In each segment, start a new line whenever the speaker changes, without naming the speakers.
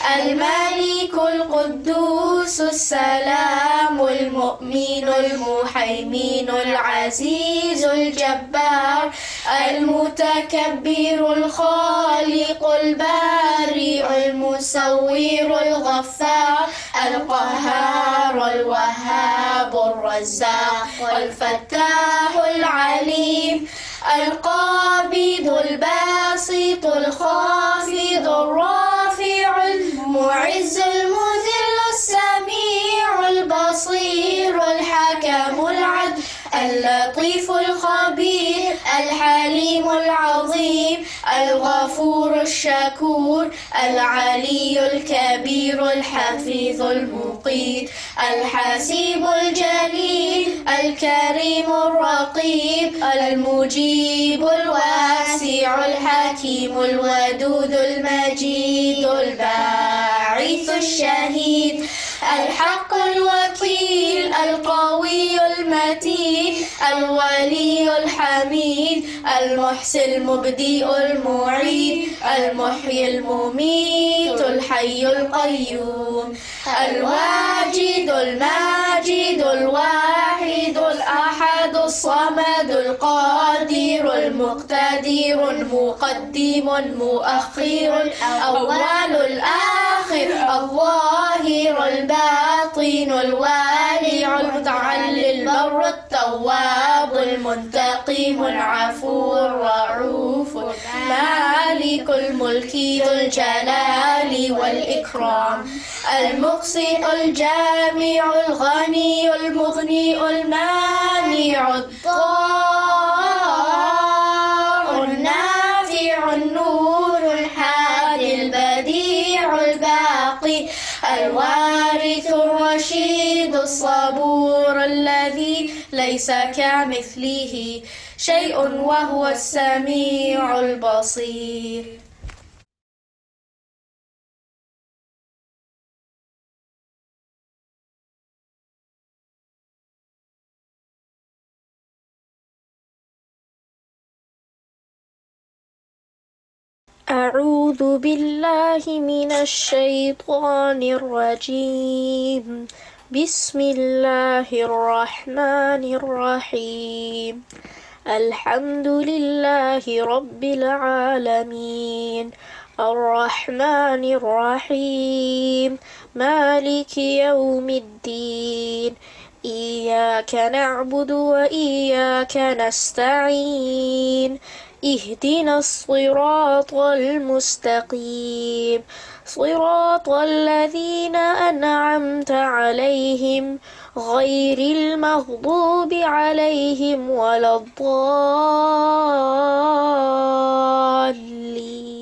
الملك القدوس السلام المؤمن المهيمن العزيز الجبار المتكبر الخالق البارئ المصور الغفار القهار الوهاب الرزاق الفتاح العليم القابض الباسط الخافض الرافع المعز المذل السميع البصير الحكم العدل اللطيف الخبير الحليم العظيم الغفور الشكور العلي الكبير الحفيظ المقيت الحسيب الجليل الكريم الرقيب المجيب الواسع الحكيم الودود المجيد الباعث الشهيد الحق الوكيل القوي المتين الولي الحميد المحسن المبدئ المعيد المحيي المميت الحي القيوم الواجد الماجد الواحد الأحد الصمد القادر المقتدر المقدم المؤخر الأول الآخر الظاهر الباطن الوالي المتعلي البر التواب المنتقم العفو الرؤوف مالك الملك ذو الجلال والإكرام المقسط الجامع الغني المغني المانع الضار النافع النور الحادي البديع الباقي الوارث الرشيد الصبور الذي ليس كمثله شيء وهو السميع البصير.
أعوذ بالله من الشيطان الرجيم. بسم الله الرحمن الرحيم. الحمد لله رب العالمين الرحمن الرحيم مالك يوم الدين إياك نعبد وإياك نستعين اهدنا الصراط المستقيم صراط الذين أنعمت عليهم غير المغضوب عليهم ولا الضالين.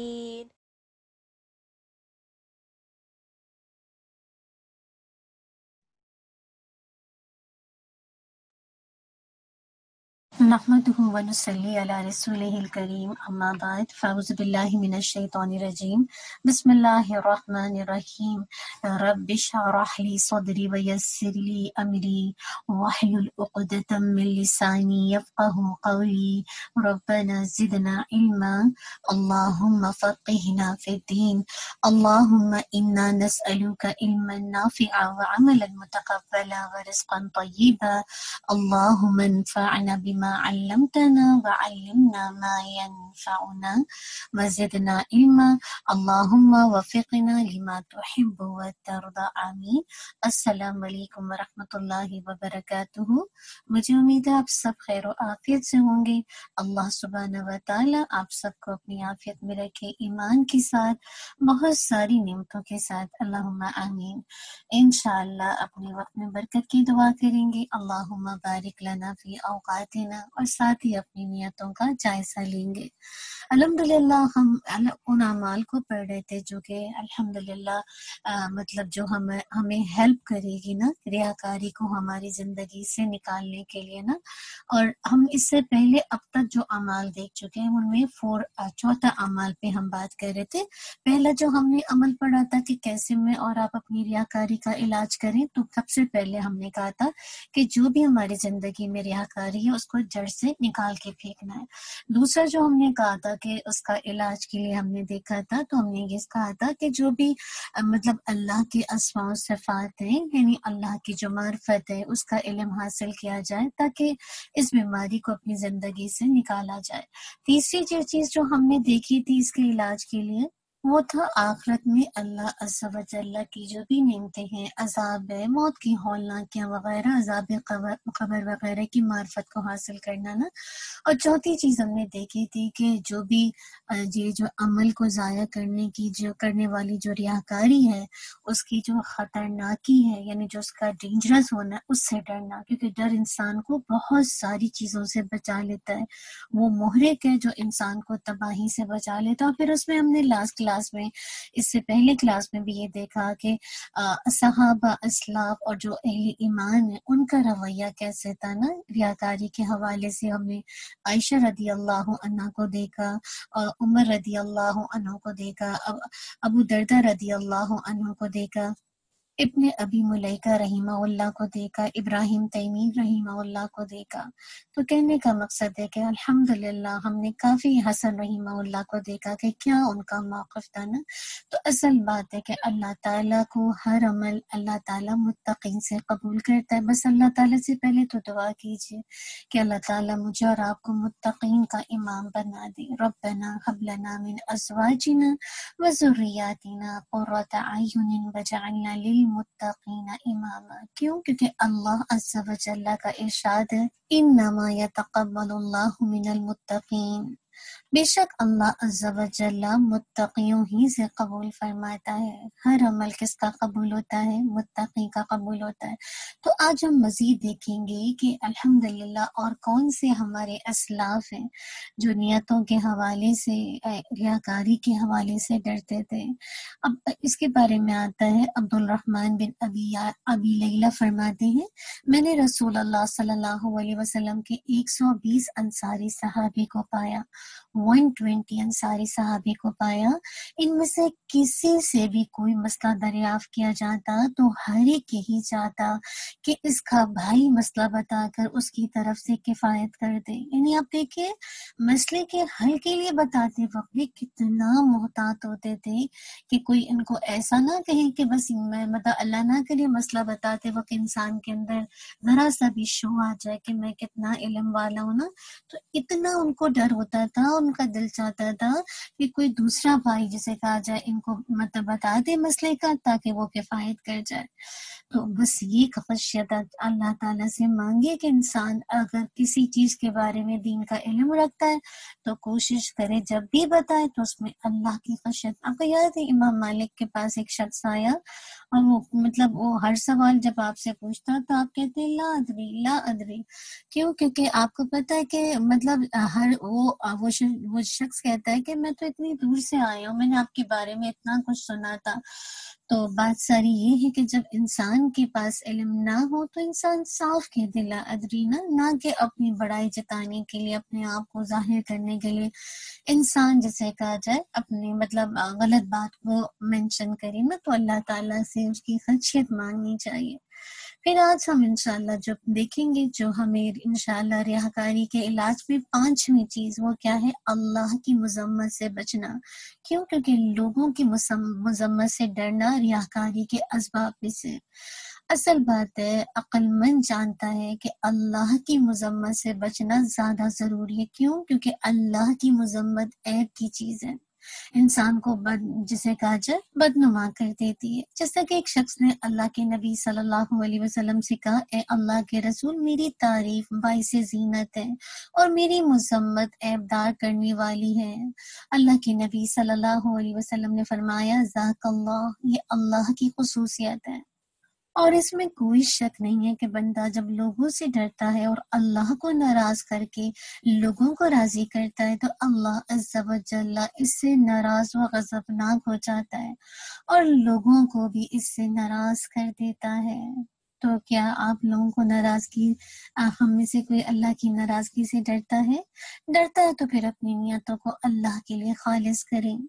नहमदुहु व नुसल्ली अला रसूलिहिल करीम अम्मा बाद फ़अऊज़ु बिल्लाहि मिनश शैतानिर रजीम बिस्मिल्लाहिर रहमानिर रहीम रब्बि शरह ली सदरी व यस्सिर ली अमरी वहलुल उक़दतम मिन लिसानी यफ़क़हू क़ौली रब्बना ज़िदना इल्मा अल्लाहुम्मा फ़क़िहना फ़िद्दीन अल्लाहुम्मा इन्ना नस्अलुका इल्मन नाफ़िअ व अमलन मुतक़ब्बला व रिज़्क़न तय्यिबा अल्लाहुम्मा अन्फ़अना बिमा अल्लमतना व अल्लिमना मा यनफ़अुना व ज़िदना इल्मा अल्लाहुम्मा वफ़िक़ना लिमा तुहिब्बु व तर्दा आमीन। अस्सलामु अलैकुम व रहमतुल्लाहि व बरकातुहू। मुझे उम्मीद है आप सब खैर व आफियत से होंगे। अल्लाह सुब्हानहू व तआला आप सबको अपनी आफियत में रखे, ईमान के साथ, बहुत सारी नेमतों के साथ। अल्लाहुम्मा आमीन। इंशाअल्लाह अपने वक्त में बरकत की दुआ करेंगे। अल्लाहुम्मा बारिक लना फी औकातिना, और साथ ही अपनी नियतों का जायजा लेंगे। अल्हम्दुलिल्लाह हम उन अमाल को पढ़ रहे थे जो कि अल्हम्दुलिल्लाह मतलब जो हमें हेल्प करेगी ना रियाकारी को हमारी जिंदगी से निकालने के लिए ना। और हम इससे पहले अब तक जो अमाल देख चुके हैं उनमें चौथा अमाल पे हम बात कर रहे थे। पहला जो हमने अमल पढ़ा था कि कैसे में और आप अपनी रियाकारी का इलाज करें, तो सबसे पहले हमने कहा था कि जो भी हमारी जिंदगी में रियाकारी है उसको جڑ سے نکال کے پھینکنا ہے۔ دوسرا جو ہم نے کہا تھا کہ اس کا علاج کے لیے ہم نے دیکھا تھا، تو ہم نے یہ کہا تھا کہ جو بھی مطلب اللہ کے اسماء و صفات ہیں، یعنی اللہ کی جو معرفت ہے اس کا علم حاصل کیا جائے تاکہ اس بیماری کو اپنی زندگی سے نکالا جائے۔ تیسری جو چیز جو ہم نے دیکھی تھی اس کے علاج کے لیے وہ تھا آخرت میں اللہ عز و جل کی جو بھی نعمتیں ہیں، عذاب ہے، موت کی ہولناکیاں وغیرہ، عذاب قبر وغیرہ کی معرفت کو حاصل کرنا نا۔ اور چوتھی چیز ہم نے دیکھی تھی کہ جو بھی یہ جو عمل کو ضائع کرنے والی جو ریاکاری ہے اس کی جو خطرناکی ہے، یعنی جو اس کا ڈینجرس ہونا ہے، اس سے ڈرنا، کیونکہ ڈر انسان کو بہت ساری چیزوں سے بچا لیتا ہے۔ وہ محرک ہے جو انسان کو تباہی سے بچا لیتا ہے۔ اور پھر اس میں ہم نے لاسٹ کلاس میں، اس سے پہلے کلاس میں بھی یہ دیکھا کہ صحابہ، اسلاف اور جو اہل ایمان ہے ان کا رویہ کیسے تھا نا۔ ریاکاری کے حوالے سے ہم نے عائشہ رضی اللہ عنہ کو دیکھا، اور عمر رضی اللہ عنہ کو دیکھا، ابو دردہ رضی اللہ عنہ کو دیکھا، ابن ابی ملیکہ رحمہ اللہ کو دیکھا، ابراہیم تیمی رحمہ اللہ کو دیکھا۔ تو کہنے کا مقصد ہے کہ الحمدللہ ہم نے کافی حسن رحمہ اللہ کو دیکھا کہ کیا ان کا موقف تھا نا۔ تو اصل بات ہے کہ اللہ تعالیٰ کو ہر عمل اللہ تعالیٰ متقین سے قبول کرتا ہے۔ بس اللہ تعالیٰ سے پہلے تو دعا کیجیے کہ اللہ تعالیٰ مجھے اور آپ کو متقین کا امام بنا دے۔ ربنا هب لنا من ازواجنا وذریاتنا قرۃ اعین واجعلنا للمتقین اماما۔ کیوں؟ کیونکہ اللہ عز و جل کا ارشاد ہے انما یتقبل اللہ من المتقین، بے شک اللہ عز و جل متقیوں ہی سے قبول فرماتا ہے۔ ہر عمل کس کا قبول ہوتا ہے؟ متقی کا قبول ہوتا ہے۔ تو آج ہم مزید دیکھیں گے کہ الحمدللہ اور کون سے ہمارے اسلاف ہیں جو نیتوں کے حوالے سے، ریاکاری کے حوالے سے ڈرتے تھے۔ اب اس کے بارے میں آتا ہے، عبد الرحمن بن ابی لیلہ فرماتے ہیں میں نے رسول اللہ صلی اللہ علیہ وسلم کے 120 انصاری صحابی کو پایا، 120 انصاری صحابی کو پایا، ان میں سے کسی سے بھی کوئی مسئلہ دریافت کیا جاتا تو ہر ایک یہی چاہتا کہ اس کا بھائی مسئلہ بتا کر اس کی طرف سے کفایت کر دے۔ یعنی آپ دیکھیں مسئلے کے حل کے لیے بتاتے وقت بھی کتنا محتاط ہوتے تھے کہ کوئی ان کو ایسا نہ کہے کہ بس مطلب اللہ نہ کرے مسئلہ بتاتے وقت انسان کے اندر ذرا سا بھی شو آ جائے کہ میں کتنا علم والا ہوں نا، تو اتنا ان کو ڈر ہوتا تھا، ان کا دل چاہتا تھا کہ کوئی دوسرا بھائی جسے کہا جائے ان کو مطلب بتا دے مسئلے کا تاکہ وہ کفایت کر جائے۔ تو بس یہ خشیت اللہ تعالیٰ سے مانگے کہ انسان اگر کسی چیز کے بارے میں دین کا علم رکھتا ہے تو کوشش کرے جب بھی بتائے تو اس میں اللہ کی خشیت۔ آپ کو یاد ہے امام مالک کے پاس ایک شخص آیا اور وہ ہر سوال جب آپ سے پوچھتا تو آپ کہتے ہیں لا ادری لا ادری۔ کیوں؟ کیونکہ آپ کو پتہ ہے کہ مطلب وہ شخص کہتا ہے کہ میں تو اتنی دور سے آیا ہوں، میں نے آپ کے بارے میں اتنا کچھ سنا تھا۔ تو بات ساری یہ ہے کہ جب انسان کے پاس علم نہ ہو تو انسان صاف کہہ دے لا ادری، نہ کہ اپنی بڑائی جتانے کے لیے، اپنے آپ کو ظاہر کرنے کے لیے انسان جسے کہا جائے اپنی مطلب غلط بات کو مینشن کرے نا، تو اللہ تعالیٰ سے اس کی خشیت مانگنی چاہیے۔ پھر آج ہم انشاءاللہ جو دیکھیں گے، جو ہمیں انشاءاللہ ریاکاری کے علاج میں 5ویں چیز وہ کیا ہے؟ اللہ کی مذمت سے بچنا۔ کیوں؟ کیونکہ لوگوں کی مذمت سے ڈرنا ریاکاری کے اسباب میں سے۔ اصل بات ہے عقل مند جانتا ہے کہ اللہ کی مذمت سے بچنا زیادہ ضروری ہے۔ کیوں؟ کیونکہ اللہ کی مذمت عیب کی چیز ہے، انسان کو جسے کہا جائے بدنما کر دیتی ہے۔ جیسا کہ ایک شخص نے اللہ کے نبی صلی اللہ علیہ وسلم سے کہا اے اللہ کے رسول، میری تعریف باعث زینت ہے اور میری مذمت عیب دار کرنے والی ہے۔ اللہ کے نبی صلی اللہ علیہ وسلم نے فرمایا ذاک اللہ، یہ اللہ کی خصوصیت ہے۔ اور اس میں کوئی شک نہیں ہے کہ بندہ جب لوگوں سے ڈرتا ہے اور اللہ کو ناراض کر کے لوگوں کو راضی کرتا ہے تو اللہ عز و جل اس سے ناراض و غضبناک ہو جاتا ہے اور لوگوں کو بھی اس سے ناراض کر دیتا ہے۔ تو کیا آپ لوگوں کو ناراضگی، ہم میں سے کوئی اللہ کی ناراضگی سے ڈرتا ہے؟ تو پھر اپنی نیتوں کو اللہ کے لیے خالص کریں۔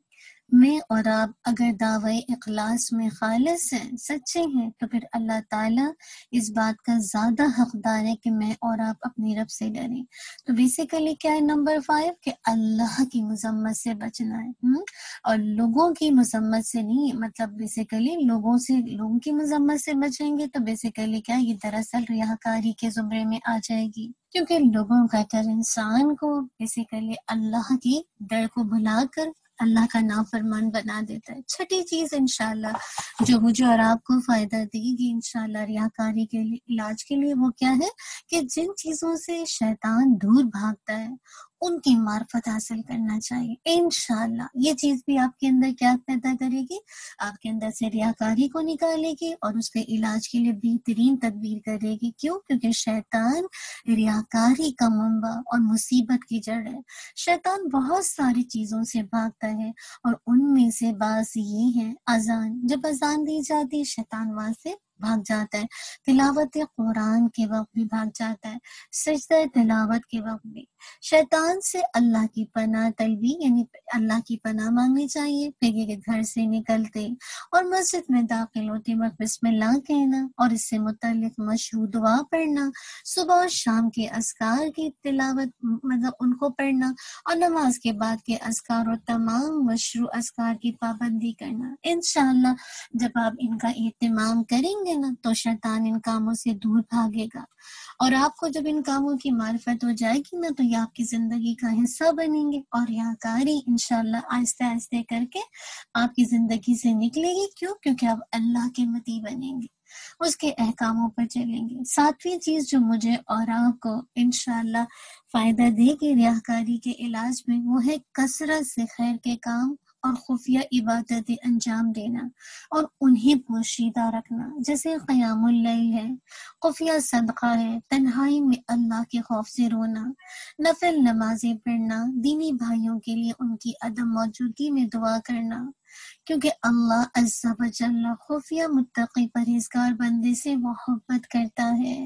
میں اور آپ اگر دعوی اخلاص میں خالص ہیں، سچے ہیں، تو پھر اللہ تعالیٰ اس بات کا زیادہ حقدار ہے کہ میں اور آپ اپنی رب سے ڈریں۔ تو بیسیکلی کیا ہے نمبر 5 کہ اللہ کی مذمت سے بچنا ہے، اور لوگوں کی مذمت سے نہیں، مطلب بیسیکلی لوگوں کی مذمت سے بچیں گے تو بیسیکلی کیا یہ دراصل ریاکاری کے زمرے میں آ جائے گی، کیونکہ لوگوں کا ڈر انسان کو بیسیکلی اللہ کی ڈر کو بھلا کر اللہ کا نافرمان بنا دیتا ہے۔ چھٹی چیز انشاءاللہ جو مجھے اور آپ کو فائدہ دے گی انشاءاللہ ریاکاری کے علاج کے لیے، وہ کیا ہے کہ جن چیزوں سے شیطان دور بھاگتا ہے ان کی معرفت حاصل کرنا چاہیے۔ انشاءاللہ یہ چیز بھی آپ کے اندر کیا پیدا کرے گی، آپ کے اندر سے ریاکاری کو نکالے گی اور اس کے علاج کے لیے بہترین تدبیر کرے گی۔ کیوں؟ کیونکہ شیطان ریاکاری کا منبع اور مصیبت کی جڑ ہے۔ شیطان بہت ساری چیزوں سے بھاگتا ہے اور ان میں سے بعض یہ ہیں اذان، جب اذان دی جاتی ہے شیطان وہاں سے بھاگ جاتا ہے، تلاوت قرآن کے وقت بھی بھاگ جاتا ہے، سجدہ تلاوت کے وقت بھی۔ شیطان سے اللہ کی پناہ طلبی یعنی اللہ کی پناہ مانگنی چاہیے، پھر یہ کہ گھر سے نکلتے اور مسجد میں داخل ہوتے وقت بسم اللہ کہنا اور اس سے متعلق مشروع دعا پڑھنا، صبح اور شام کے اذکار کی تلاوت مطلب ان کو پڑھنا، اور نماز کے بعد کے اذکار اور تمام مشروع اذکار کی پابندی کرنا۔ انشاءاللہ جب آپ ان کا اہتمام کریں گے نا تو شیطان ان کاموں سے دور بھاگے گا، اور آپ کو جب ان کاموں کی معرفت ہو جائے گی نا تو یہ آپ کی زندگی کا حصہ بنیں گے، اور ریاکاری انشاءاللہ آہستہ آہستہ کر کے آپ کی زندگی سے نکلے گی۔ کیوں؟ کیونکہ آپ اللہ کے مطیع بنیں گے، اس کے احکاموں پر چلیں گے۔ ساتویں چیز جو مجھے اور آپ کو انشاءاللہ فائدہ دے گی ریاکاری کے علاج میں، وہ ہے کثرت سے خیر کے کام اور خفیہ عبادتیں انجام دینا اور انہیں پوشیدہ رکھنا، جیسے قیام اللیل ہے، خفیہ صدقہ ہے، تنہائی میں اللہ کے خوف سے رونا، نفل نمازیں پڑھنا، دینی بھائیوں کے لیے ان کی عدم موجودگی میں دعا کرنا، کیونکہ اللہ عز و جل خفیہ متقی پرہیزگار بندے سے محبت کرتا ہے۔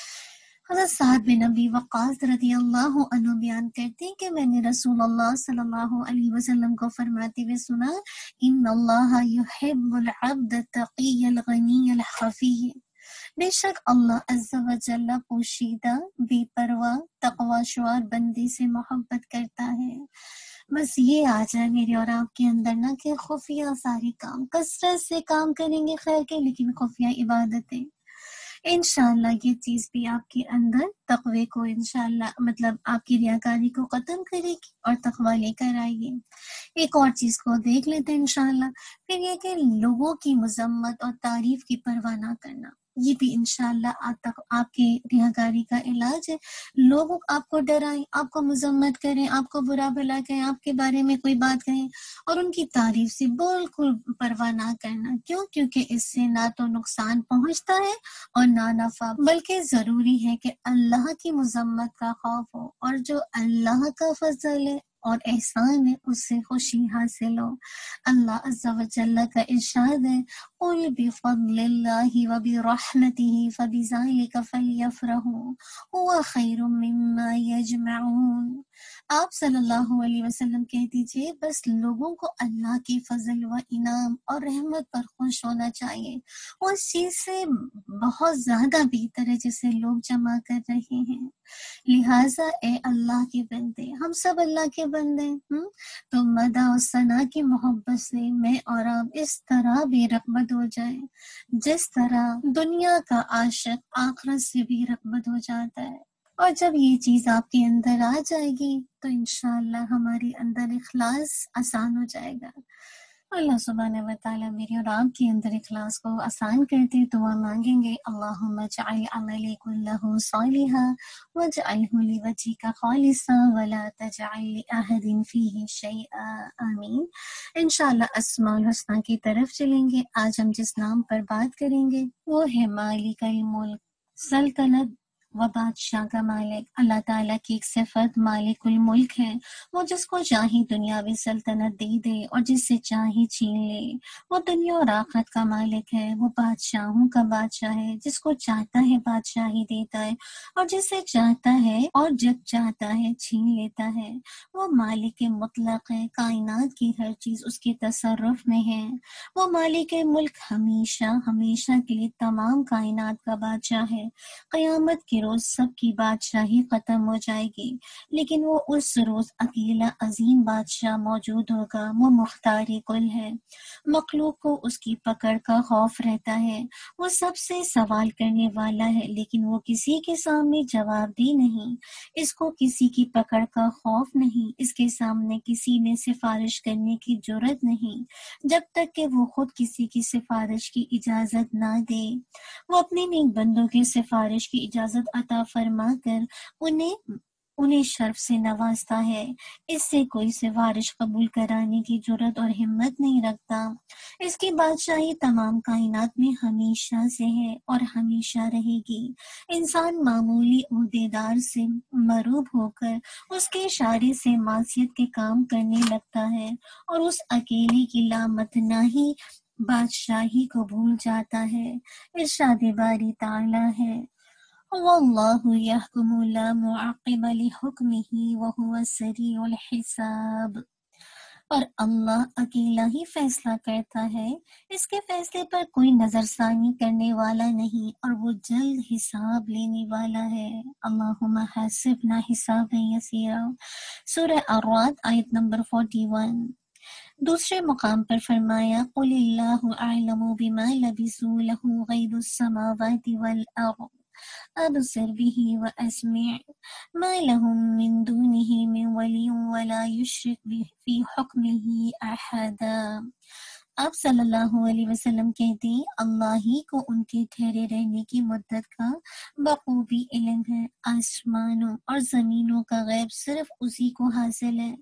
حضرت سعد بن ابی وقاص رضی اللہ عنہ بیان کرتے ہیں کہ میں نے رسول اللہ صلی اللہ علیہ وسلم کو فرماتے ہوئے سنا، ان اللہ یحب العبد التقی الغنی الخفی، بے شک اللہ عز و جل پوشیدہ، بے پرواہ، تقوی شعار بندی سے محبت کرتا ہے۔ بس یہ آ جائے میرے اور آپ کے اندر نا کہ خفیہ سارے کام کثرت سے کام کریں گے خیر کے، لیکن خفیہ عبادتیں انشاءاللہ یہ چیز بھی آپ کے اندر تقوی کو انشاءاللہ مطلب آپ کی ریاکاری کو ختم کرے گی اور تقوی لے کر آئے گی۔ ایک اور چیز کو دیکھ لیتے ہیں انشاءاللہ، پھر یہ کہ لوگوں کی مذمت اور تعریف کی پرواہ نہ کرنا، یہ بھی انشاءاللہ آپ کی ریاکاری کا علاج ہے۔ لوگ آپ کو ڈرائیں، آپ کو مذمت کریں، آپ کو برا بھلا کہیں، آپ کے بارے میں کوئی بات کہیں اور ان کی تعریف سے بالکل پرواہ نہ کرنا۔ کیوں؟ کیونکہ اس سے نہ تو نقصان پہنچتا ہے اور نہ نفع، بلکہ ضروری ہے کہ اللہ کی مذمت کا خوف ہو، اور جو اللہ کا فضل ہے اور احسان ہے اس سے خوشی حاصل ہو۔ اللہ عز و جل کا ارشاد ہے، قُلْ بِفَضْلِ اللَّهِ وَبِرَحْمَتِهِ فَبِذَلِكَ فَلْيَفْرَحُوا هُوَ خَيْرٌ مِّمَّا يَجْمَعُونَ۔ آپ صلی اللہ علیہ وسلم کہہ دیجئے بس لوگوں کو اللہ کی فضل و انعام اور رحمت پر خوش ہونا چاہیے، وہ اس چیز سے بہت زیادہ بہتر ہے جسے لوگ جمع کر رہے ہیں۔ لہٰذا اے اللہ کے بندے، ہم سب اللہ کے بندے ہیں، تو مدح و ثنا کی محبت سے میں اور آپ اس طرح بے رغبت ہو جائیں جس طرح دنیا کا عاشق آخرت سے بھی رغبت ہو جاتا ہے۔ اور جب یہ چیز آپ کے اندر آ جائے گی تو انشاءاللہ ہمارے اندر اخلاص آسان ہو جائے گا۔ اللہ سبحانہ و تعالیٰ میرے اور آپ کے اندر اخلاص کو آسان کرتے دعا مانگیں گے، اللہم اجعل عملی کلہ صالحا واجعلہ لوجہک خالصا ولا تجعل لأحد فیہ شیئا، آمین۔ انشاءاللہ اسماء الحسنی کی طرف چلیں گے۔ آج ہم جس نام پر بات کریں گے وہ ہے مالک الملک، سلطنت وہ بادشاہ کا مالک، اللہ تعالیٰ کی ایک صفت مالک الملک ہے، وہ جس کو چاہے دنیاوی سلطنت دے دے اور جس سے چاہے چھین لے۔ وہ دنیا اور آخرت کا مالک ہے، وہ بادشاہوں کا بادشاہ ہے، جس کو چاہتا ہے بادشاہی دیتا ہے اور جس سے چاہتا ہے اور جب چاہتا ہے چھین لیتا ہے۔ وہ مالک مطلق ہے، کائنات کی ہر چیز اس کے تصرف میں ہے۔ وہ مالک ملک ہمیشہ ہمیشہ کے لیے تمام کائنات کا بادشاہ ہے۔ قیامت کے روز سب کی بادشاہی ختم ہو جائے گی، لیکن وہ اس روز اکیلا عظیم بادشاہ موجود ہوگا۔ وہ مختار کل ہے، مخلوق کو اس کی پکڑ کا خوف رہتا ہے۔ وہ سب سے سوال کرنے والا ہے، لیکن وہ کسی کے سامنے جواب دہ نہیں۔ اس کو کسی کی پکڑ کا خوف نہیں، اس کے سامنے کسی نے سفارش کرنے کی جرت نہیں، جب تک کہ وہ خود کسی کی سفارش کی اجازت نہ دے۔ وہ اپنے نیک بندوں کی سفارش کی اجازت عطا فرما کر انہیں شرف سے نوازتا ہے۔ اس سے کوئی سفارش قبول کرانے کی جرت اور ہمت نہیں رکھتا۔ اس کی بادشاہی تمام کائنات میں ہمیشہ سے ہے اور ہمیشہ رہے گی۔ انسان معمولی عہدیدار سے مروب ہو کر اس کے اشارے سے معصیت کے کام کرنے لگتا ہے اور اس اکیلے کی لامتناہی بادشاہی کو بھول جاتا ہے۔ ارشاد باری تعالی ہے، واللہ یحکم لا معقب لحکمہ وہو السریع الحساب۔ اور اللہ اکیلا ہی فیصلہ کرتا ہے، اس کے فیصلے پر کوئی نظر ثانی کرنے والا نہیں اور وہ جلد حساب لینے والا ہے۔ اللہم حاسبنا حسابا یسیرا۔ سورہ الرعد آیت نمبر 41۔ دوسرے مقام پر فرمایا، قل اللہ اعلم بما لبثوا لہ غیب السماوات والارض ابصر به واسمع ما لهم من دونه من ولی ولا یشرک فی حکمہ احدا۔ آپ صلی اللہ علیہ وسلم کہتے ہیں، اللہ ہی کو ان کے ٹھہرے رہنے کی مدت کا بخوبی علم ہے۔ آسمانوں اور زمینوں کا غیب صرف اسی کو حاصل ہے۔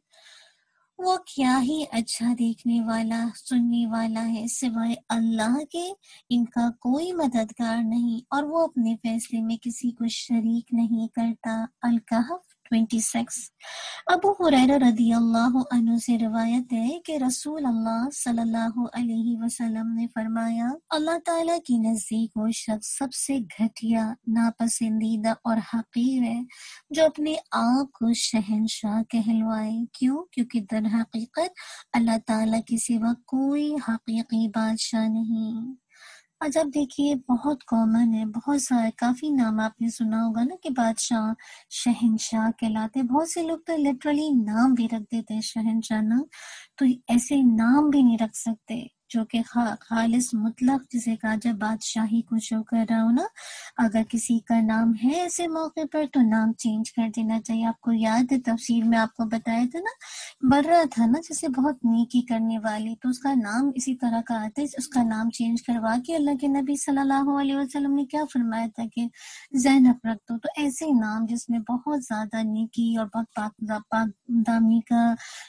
وہ کیا ہی اچھا دیکھنے والا سننے والا ہے، سوائے اللہ کے ان کا کوئی مددگار نہیں، اور وہ اپنے فیصلے میں کسی کو شریک نہیں کرتا۔ الکہف 26۔ ابو ہریرہ رضی اللہ عنہ سے روایت ہے کہ رسول اللہ صلی اللہ علیہ وسلم نے فرمایا، اللہ تعالیٰ کے نزدیک وہ شخص سب سے گھٹیا، ناپسندیدہ اور حقیر ہے جو اپنے آپ کو شہنشاہ کہلوائے۔ کیوں؟ کیونکہ در حقیقت اللہ تعالیٰ کے سوا کوئی حقیقی بادشاہ نہیں۔ آج آپ دیکھیے بہت کامن ہے، بہت سارے کافی نام آپ نے سنا ہوگا نا کہ بادشاہ شہنشاہ کہلاتے۔ بہت سے لوگ تو لٹرلی نام بھی رکھ دیتے ہیں شہنشاہ نام، تو ایسے نام بھی نہیں رکھ سکتے جو کہ خالص مطلق جسے کہا جائے بادشاہی کو شو کر رہا ہو نا۔ اگر کسی کا نام ہے ایسے موقع پر تو نام چینج کر دینا چاہیے۔ آپ کو یاد ہے تفسیر میں آپ کو بتایا تھا نا، برہ تھا نا جیسے بہت نیکی کرنے والی، تو اس کا نام اسی طرح کا آتا ہے، اس کا نام چینج کروا کے اللہ کے نبی صلی اللہ علیہ وسلم نے کیا فرمایا تھا کہ زینب رکھ دو۔ تو ایسے نام جس میں بہت زیادہ نیکی اور بہت پاک دامنی کا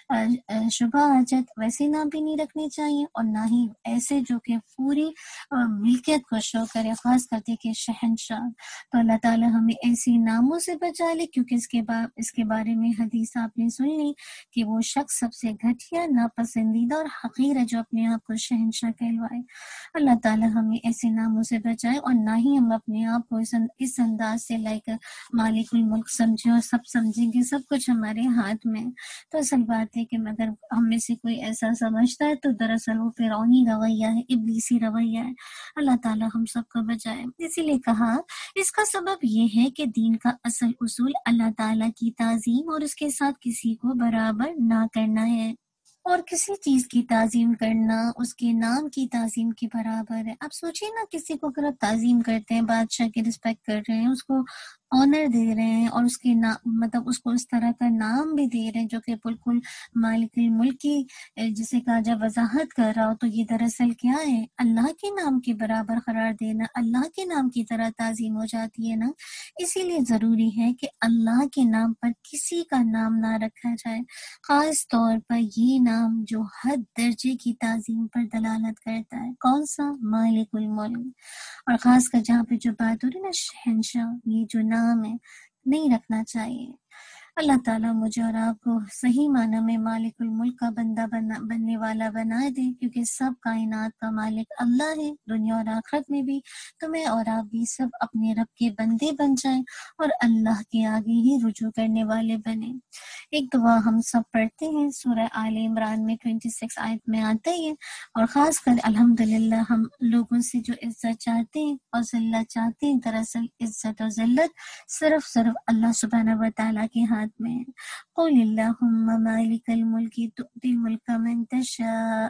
شبہ آ جائے، ویسے نام بھی نہیں رکھنے چاہیے، اور نہ ہی ایسے جو کہ پوری ملکیت کو شو کرے، خاص کرتے کہ شہنشاہ۔ تو اللہ تعالیٰ ہمیں ایسی ناموں سے بچا لے، کیونکہ اس کے بارے میں حدیث آپ نے سن لی کہ وہ شخص سب سے گھٹیا، ناپسندیدہ اور حقیر ہے جو اپنے آپ کو شہنشاہ کہلوائے۔ اللہ تعالیٰ ہمیں ایسے ناموں سے بچائے، اور نہ ہی ہم اپنے آپ کو اس انداز سے لائک مالک الملک سمجھیں اور سب سمجھیں گے سب کچھ ہمارے ہاتھ میں۔ تو اصل بات ہے کہ اگر ہم میں سے کوئی ایسا سمجھتا ہے تو دراصل وہ فرعونی رویہ ہے، ابلیسی رویہ ہے۔ اللہ تعالیٰ ہم سب کو بچائے۔ اسی لیے کہا اس کا سبب یہ ہے کہ دین کا اصل اصول اللہ تعالیٰ کی تعظیم اور اس کے ساتھ کسی کو برابر نہ کرنا ہے، اور کسی چیز کی تعظیم کرنا اس کے نام کی تعظیم کے برابر ہے۔ آپ سوچیں نا، کسی کو اگر آپ تعظیم کرتے ہیں، بادشاہ کی رسپیکٹ کر رہے ہیں، اس کو آنر دے رہے ہیں، اور اس کے مطلب اس کو اس طرح کا نام بھی دے رہے ہیں جو کہ بالکل مالک الملک کی جسے کہا جائے وضاحت کر رہا ہو، تو یہ دراصل کیا ہے؟ اللہ کے نام کے برابر قرار دینا، اللہ کے نام کی طرح تعظیم ہو جاتی ہے نا۔ اسی لیے ضروری ہے کہ اللہ کے نام پر کسی کا نام نہ رکھا جائے، خاص طور پر یہ نام جو حد درجے کی تعظیم پر دلالت کرتا ہے، کون سا؟ مالک الملک۔ اور خاص کر جہاں پہ جو بات ہو رہی ہے نا شہنشاہ، یہ جو نام ہے نہیں رکھنا چاہیے۔ اللہ تعالیٰ مجھے اور آپ کو صحیح معنی میں مالک الملک کا بندہ بننے والا بنا دے، کیونکہ سب کائنات کا مالک اللہ ہے، دنیا اور آخرت میں بھی۔ تو میں اور آپ بھی سب اپنے رب کے بندے بن جائیں اور اللہ کے آگے ہی رجوع کرنے والے بنیں۔ ایک دعا ہم سب پڑھتے ہیں، سورہ آل عمران میں 26 آیت میں آتا ہی ہے، اور خاص کر الحمدللہ ہم لوگوں سے جو عزت چاہتے ہیں اور ذلت چاہتے ہیں، دراصل عزت اور ذلت صرف اللہ سبحانہ و تعالیٰ کے ہاتھ میں ہے۔ قل اللہم مالک الملک تؤتی الملک من تشاء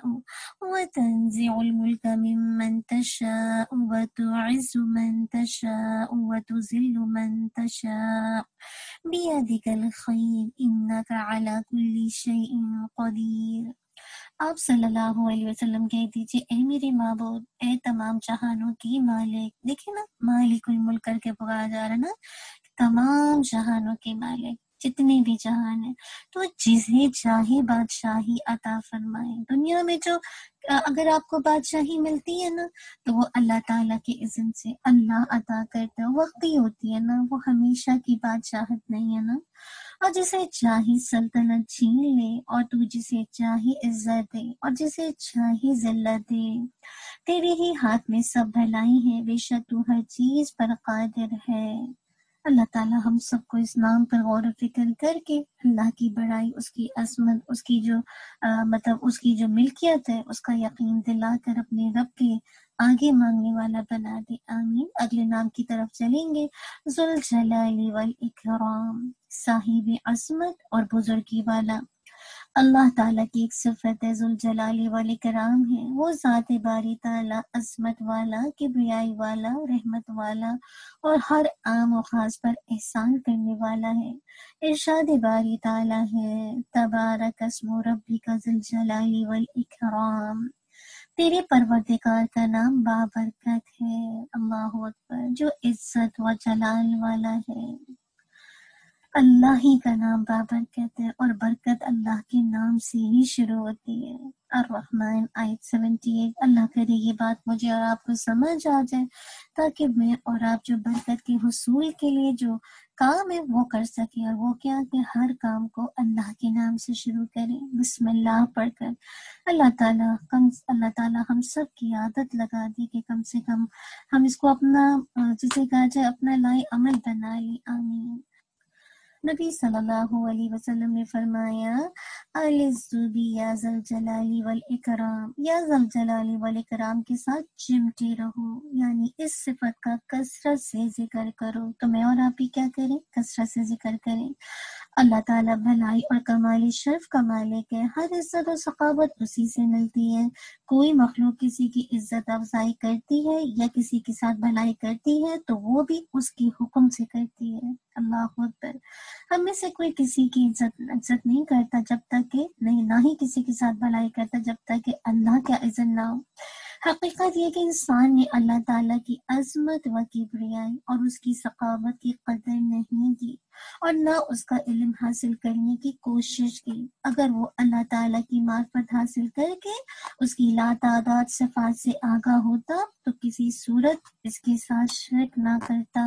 وتنزع الملک ممن تشاء وتعز من تشاء وتذل من تشاء بیدک الخیر انک علی کل شیء قدیر۔ آپ صلی اللہ علیہ وسلم کہہ دیجئے، اے میرے معبود، اے تمام جہانوں کی مالک۔ دیکھیں نا، مالک الملک کر کے پکارا جا رہا نا، تمام جہانوں کے مالک، جتنے بھی جہان ہیں، تو جسے چاہے بادشاہی عطا فرمائے۔ دنیا میں جو اگر آپ کو بادشاہی ملتی ہے نا، تو وہ اللہ تعالیٰ کے اذن سے اللہ عطا کرتا ہے، وقتی ہوتی ہے نا، وہ ہمیشہ کی بادشاہت نہیں ہے نا۔ اور جسے چاہے سلطنت چھین لے، اور تو جسے چاہے عزت دے اور جسے چاہے ذلت دے۔ تیرے ہی ہاتھ میں سب بھلائی ہے، بے شک تو ہر چیز پر قادر ہے۔ اللہ تعالیٰ ہم سب کو اس نام پر غور و فکر کر کے اللہ کی بڑائی، اس کی عظمت، اس کی جو اس کی جو ملکیت ہے، اس کا یقین دلا کر اپنے رب کے آگے مانگنے والا بنا دے، آمین۔ اگلے نام کی طرف چلیں گے، ذوالجلال والاکرام، صاحب عظمت اور بزرگی والا۔ اللہ تعالیٰ کی ایک صفت ہے، ذوالجلال والاکرام ہے، وہ ذات باری تعالیٰ عظمت والا، کبریائی والا، رحمت والا اور ہر عام و خاص پر احسان کرنے والا ہے۔ ارشاد باری تعالیٰ ہے، تبارک اسم ربک ذی الجلال والاکرام، تیرے پروردگار کا نام بابرکت ہے، اللہ اکبر، جو عزت و جلال والا ہے۔ اللہ ہی کا نام بابرکت ہے، اور برکت اللہ کے نام سے ہی شروع ہوتی ہے۔ الرحمن آیت 78۔ اللہ کرے یہ بات مجھے اور آپ کو سمجھ آ جائے، تاکہ میں اور آپ جو برکت کے حصول کے لیے جو کام ہے وہ کر سکیں، اور وہ کیا کہ ہر کام کو اللہ کے نام سے شروع کریں، بسم اللہ پڑھ کر۔ اللہ تعالیٰ ہم سب کی عادت لگا دی کہ کم سے کم ہم اس کو اپنا جسے کہا جائے اپنا لائے عمل بنا لیں، آمین۔ نبی صلی اللہ علیہ وسلم نے فرمایا، العزو بی یا ذا الجلال والاکرام، یا ذا الجلال والاکرام کے ساتھ چمٹے رہو، یعنی اس صفت کا کثرت سے ذکر کرو۔ تو میں اور آپ بھی کیا کریں؟ کثرت سے ذکر کریں۔ اللہ تعالیٰ بھلائی اور کمال شرف کا مالک ہے، ہر عزت و ثقافت اسی سے ملتی ہے۔ کوئی مخلوق کسی کی عزت افزائی کرتی ہے یا کسی کے ساتھ بھلائی کرتی ہے تو وہ بھی اس کے حکم سے کرتی ہے، اللہ اکبر۔ ہم میں سے کوئی کسی کی عزت نہیں کرتا جب تک کہ نہیں، نہ ہی کسی کے ساتھ بھلائی کرتا جب تک کہ اللہ کا اذن نہ ہو۔ حقیقت یہ کہ انسان نے اللہ تعالیٰ کی عظمت و کبریائی اور اس کی ثقافت کی قدر نہیں کی، اور نہ اس کا علم حاصل کرنے کی کوشش کی۔ اگر وہ اللہ تعالیٰ کی معرفت حاصل کر کے اس کی لاتعداد صفات سے آگاہ ہوتا تو کسی صورت اس کے ساتھ شرک نہ کرتا۔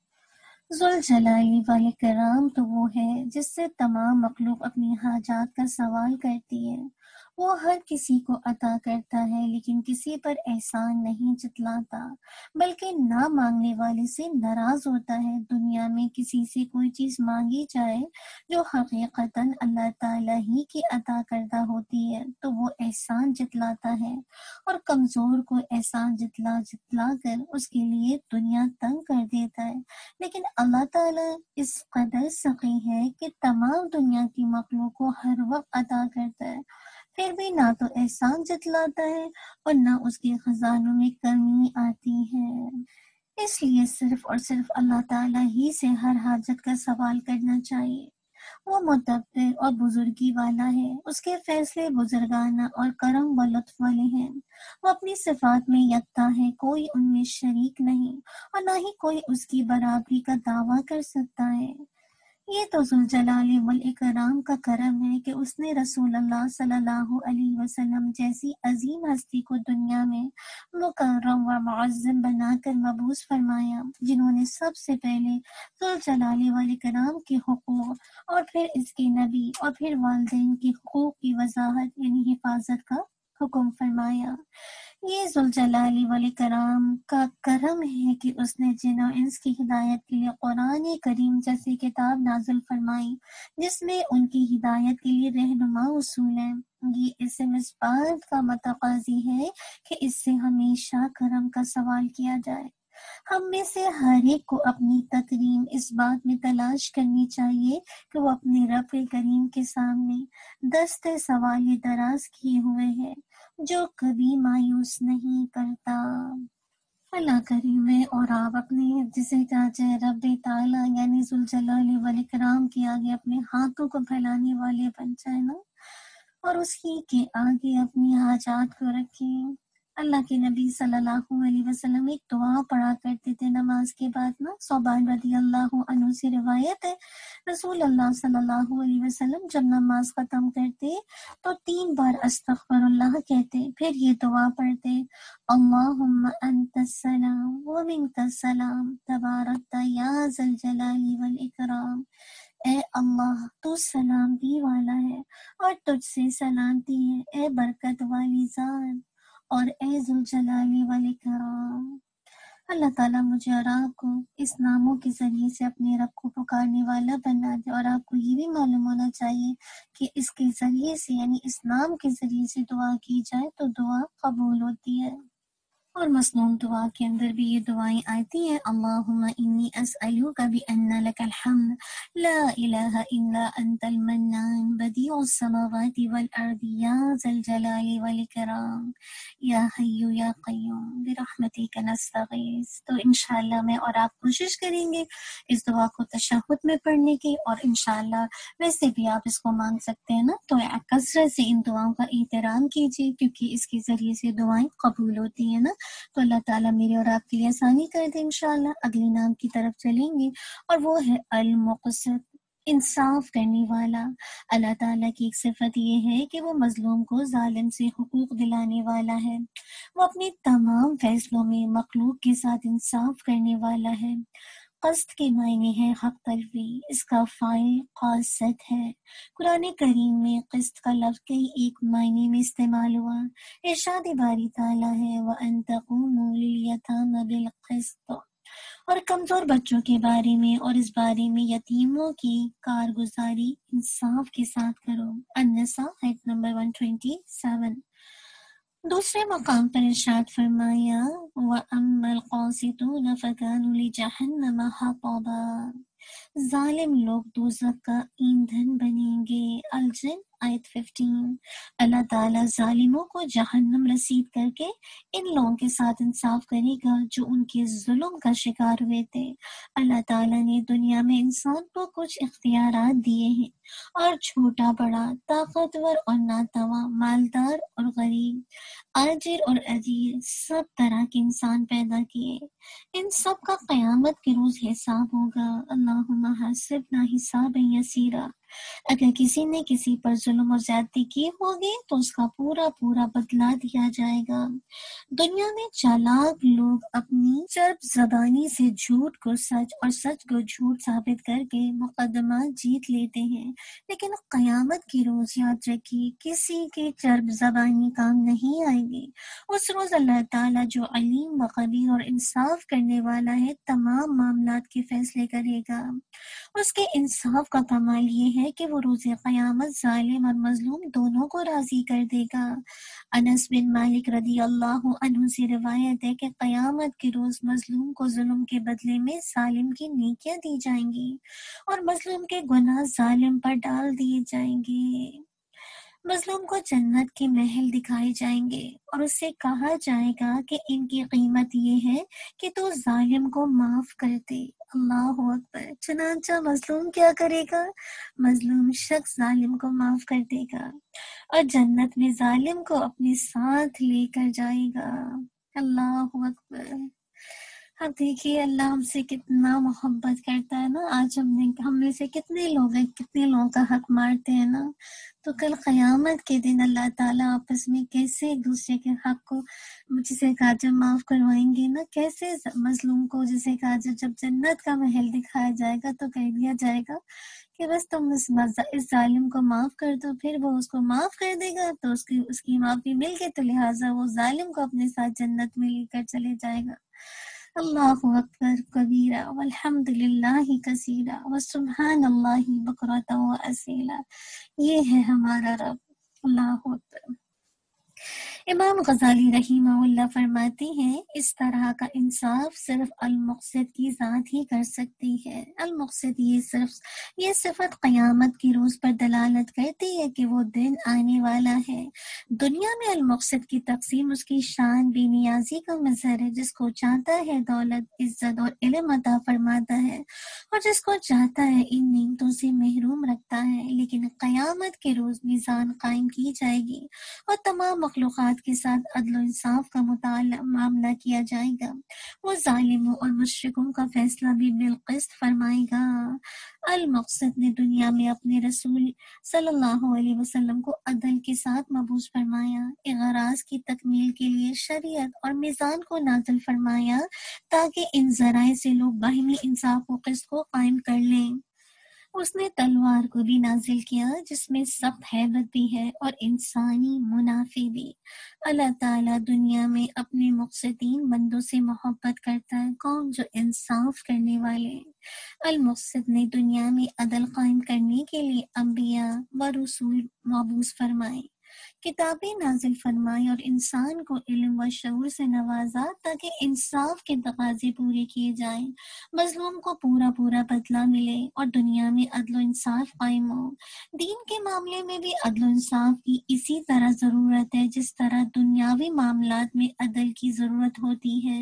ذوالجلال والاکرام تو وہ ہے جس سے تمام مخلوق اپنی حاجات کا سوال کرتی ہے۔ وہ ہر کسی کو عطا کرتا ہے، لیکن کسی پر احسان نہیں جتلاتا، بلکہ نہ مانگنے والے سے ناراض ہوتا ہے۔ دنیا میں کسی سے کوئی چیز مانگی جائے جو حقیقتاً اللہ تعالیٰ ہی کی عطا کردہ ہوتی ہے تو وہ احسان جتلاتا ہے، اور کمزور کو احسان جتلا کر اس کے لیے دنیا تنگ کر دیتا ہے۔ لیکن اللہ تعالیٰ اس قدر سخی ہے کہ تمام دنیا کی مخلوق کو ہر وقت عطا کرتا ہے، پھر بھی نہ تو احسان جتلاتا ہے اور نہ اس کے خزانوں میں کمی آتی ہے۔ اس لیے صرف اور صرف اللہ تعالیٰ ہی سے ہر حاجت کا سوال کرنا چاہیے۔ وہ مدبر اور بزرگی والا ہے، اس کے فیصلے بزرگانہ اور کرم و لطف والے ہیں۔ وہ اپنی صفات میں یکتا ہے، کوئی ان میں شریک نہیں، اور نہ ہی کوئی اس کی برابری کا دعویٰ کر سکتا ہے۔ یہ تو ذوالجلال والاکرام کا کرم ہے کہ اس نے رسول اللہ صلی اللہ علیہ وسلم جیسی عظیم ہستی کو دنیا میں مکرم و معظم بنا کر مبعوث فرمایا، جنہوں نے سب سے پہلے ذوالجلال والاکرام کے حقوق اور پھر اس کے نبی اور پھر والدین کے حقوق کی وضاحت یعنی حفاظت کا حکم فرمایا۔ یہ ذوالجلال والاکرام کا کرم ہے کہ اس نے جن و انس کی ہدایت کے لیے قرآن کریم جیسی کتاب نازل فرمائی، جس میں ان کی ہدایت کے لیے رہنما اصول ہیں۔ یہ اسم اس بات کا متقاضی ہے کہ اس سے ہمیشہ کرم کا سوال کیا جائے۔ ہم میں سے ہر ایک کو اپنی تکریم اس بات میں تلاش کرنی چاہیے کہ وہ اپنے رب کریم کے سامنے دست سوال دراز کیے ہوئے ہے، جو کبھی مایوس نہیں کرتا۔ اللہ کریم ہے اور آپ اپنے جسے چاہے رب تعالیٰ یعنی ذوالجلال والاکرام کے آگے اپنے ہاتھوں کو پھیلانے والے بن جائے نا، اور اس ہی کے آگے اپنی حاجات کو رکھیں۔ اللہ کے نبی صلی اللہ علیہ وسلم ایک دعا پڑھا کرتے تھے نماز کے بعد نا، صوبان رضی اللہ عنہ سے روایت ہے، رسول اللہ صلی اللہ علیہ وسلم جب نماز ختم کرتے تو 3 بار استغفر اللہ کہتے، پھر یہ دعا پڑھتے، اللہم انت السلام ومنک السلام تبارکت یا ذا الجلال والاکرام۔ اے اللہ تو سلامتی والا ہے اور تجھ سے سلامتی ہے، اے برکت والی ذات اور اے ذوالجلال والاکرام۔ اللہ تعالیٰ مجھے اور آپ کو اس ناموں کے ذریعے سے اپنے رب کو پکارنے والا بنا دے، اور آپ کو یہ بھی معلوم ہونا چاہیے کہ اس کے ذریعے سے یعنی اس نام کے ذریعے سے دعا کی جائے تو دعا قبول ہوتی ہے۔ اور مصنون دعا کے اندر بھی یہ دعائیں آتی ہیں، اللہم انی اسألوک بأن لک الحمد لا الہ الا انت المنان بدیع السماوات والارض یا ذا الجلال والاکرام یا حی یا قیوم برحمتک نستغیث۔ تو انشاءاللہ میں اور آپ کوشش کریں گے اس دعا کو تشہد میں پڑھنے کی، اور انشاءاللہ ویسے بھی آپ اس کو مانگ سکتے ہیں نا، تو کثرت سے ان دعاؤں کا احترام کیجیے کیونکہ اس کے ذریعے سے دعائیں قبول ہوتی ہیں نا۔ تو اللہ تعالیٰ میرے اور آپ کے لیے آسانی کر دے۔ انشاءاللہ اگلے نام کی طرف چلیں گے، اور وہ ہے المقسط، انصاف کرنے والا۔ اللہ تعالیٰ کی ایک صفت یہ ہے کہ وہ مظلوم کو ظالم سے حقوق دلانے والا ہے، وہ اپنے تمام فیصلوں میں مخلوق کے ساتھ انصاف کرنے والا ہے۔ قسط کے معنی ہے حق تلفی، اس کا فاعل قاصد ہے۔ قرآن کریم میں قسط کا لفظ کئی ایک معنی میں استعمال ہوا۔ ارشاد باری تعالیٰ ہے وَأَن تَقُومُوا لِلْيَتَامَى بِالْقِسْطِ، اور کمزور بچوں کے بارے میں اور اس بارے میں یتیموں کی کارگزاری انصاف کے ساتھ کرو۔ النساء آیت نمبر 127۔ دوسرے مقام پر ارشاد فرمایا وَأَمَّا الْقَاسِطُونَ فَكَانُوا لِجَهَنَّمَ حَطَبًا، ظالم لوگ دوزخ کا ایندھن بنیں گے۔ الجن آیت 15۔ اللہ تعالیٰ ظالموں کو جہنم رسید کر کے ان لوگوں کے ساتھ انصاف کرے گا جو ان کے ظلم کا شکار ہوئے تھے۔ اللہ تعالیٰ نے دنیا میں انسان کو کچھ اختیارات دیے ہیں، اور چھوٹا بڑا، طاقتور اور ناتواں، مالدار اور غریب، آجر اور اجیر، سب طرح کے انسان پیدا کیے۔ ان سب کا قیامت کے روز حساب ہوگا۔ اللہم حاسبنا حسابا یسیرا۔ اگر کسی نے کسی پر ظلم اور زیادتی کی ہوگی تو اس کا پورا پورا بدلہ دیا جائے گا۔ دنیا میں چالاک لوگ اپنی چرب زبانی سے جھوٹ کو سچ اور سچ کو جھوٹ ثابت کر کے مقدمات جیت لیتے ہیں، لیکن قیامت کی روز یاد رکھیے کسی کے چرب زبانی کام نہیں آئے گی۔ اس روز اللہ تعالیٰ جو علیم و خبیر اور انصاف کرنے والا ہے تمام معاملات کے فیصلے کرے گا۔ اس کے انصاف کا کمال یہ ہے کہ وہ روز قیامت ظالم اور مظلوم دونوں کو راضی کر دے گا۔ انس بن مالک رضی اللہ عنہ سے روایت ہے کہ قیامت کے روز مظلوم کو ظلم کے بدلے میں ظالم کی نیکیاں دی جائیں گی، اور مظلوم کے گناہ ظالم پر ڈال دیے جائیں گے۔ مظلوم کو جنت کے محل دکھائے جائیں گے، اور اس سے کہا جائے گا کہ ان کی قیمت یہ ہے کہ تو ظالم کو معاف کر دے۔ اللہ اکبر۔ چنانچہ مظلوم کیا کرے گا؟ مظلوم شخص ظالم کو معاف کر دے گا اور جنت میں ظالم کو اپنے ساتھ لے کر جائے گا۔ اللہ اکبر۔ اب دیکھیے اللہ ہم سے کتنا محبت کرتا ہے نا. آج ہم میں سے کتنے لوگ ہیں کتنے لوگوں کا حق مارتے ہیں نا. تو کل قیامت کے دن اللہ تعالیٰ آپس میں کیسے ایک دوسرے کے حق کو جسے کہا جب معاف کروائیں گے نا, کیسے مظلوم کو جسے کہا جب جنت کا محل دکھایا جائے گا تو کہہ دیا جائے گا کہ بس تم اس ظالم کو معاف کر دو, پھر وہ اس کو معاف کر دے گا تو اس کی معافی مل گئی, تو لہٰذا وہ ظالم کو اپنے ساتھ جنت میں لے کر چلے جائے گا. اللہ اکبر کبیرہ والحمد للہ کثیرہ وسبحان اللہ بکرۃ واصیلا. یہ ہے ہمارا رب. اللہ اکبر. امام غزالی رحمہ اللہ فرماتے ہیں اس طرح کا انصاف صرف المقصد کی ذات ہی کر سکتی ہے. المقصد یہ صفت قیامت کی روز پر دلالت کرتی ہے کہ وہ دن آنے والا ہے. دنیا میں المقصد کی تقسیم اس کی شان بے نیازی کا مظہر ہے. جس کو چاہتا ہے دولت عزت اور علم عطا فرماتا ہے اور جس کو چاہتا ہے ان نعمتوں سے محروم رکھتا ہے. لیکن قیامت کے روز میزان قائم کی جائے گی اور تمام مخلوقات کے ساتھ عدل و انصاف کا معاملہ کیا جائے گا. وہ ظالموں اور مشرکوں کا فیصلہ بھی بالقسط فرمائے گا. المقصد نے دنیا میں اپنے رسول صلی اللہ علیہ وسلم کو عدل کے ساتھ مبعوث فرمایا. اغراض کی تکمیل کے لیے شریعت اور میزان کو نازل فرمایا تاکہ ان ذرائع سے لوگ باہمی انصاف و قسط کو قائم کر لیں. اس نے تلوار کو بھی نازل کیا جس میں سخت ہیبت بھی ہے اور انسانی منافع بھی. اللہ تعالیٰ دنیا میں اپنے مقصدین بندوں سے محبت کرتا ہے. کون؟ جو انصاف کرنے والے. المقصد نے دنیا میں عدل قائم کرنے کے لیے انبیاء و رسول مبعوث فرمائے, کتابیں نازل فرمائی اور انسان کو علم و شعور سے نوازا تاکہ انصاف کے تقاضے پورے کیے جائیں, مظلوم کو پورا بدلہ ملے اور دنیا میں عدل و انصاف قائم ہو. دین کے معاملے میں بھی عدل و انصاف کی اسی طرح ضرورت ہے جس طرح دنیاوی معاملات میں عدل کی ضرورت ہوتی ہے.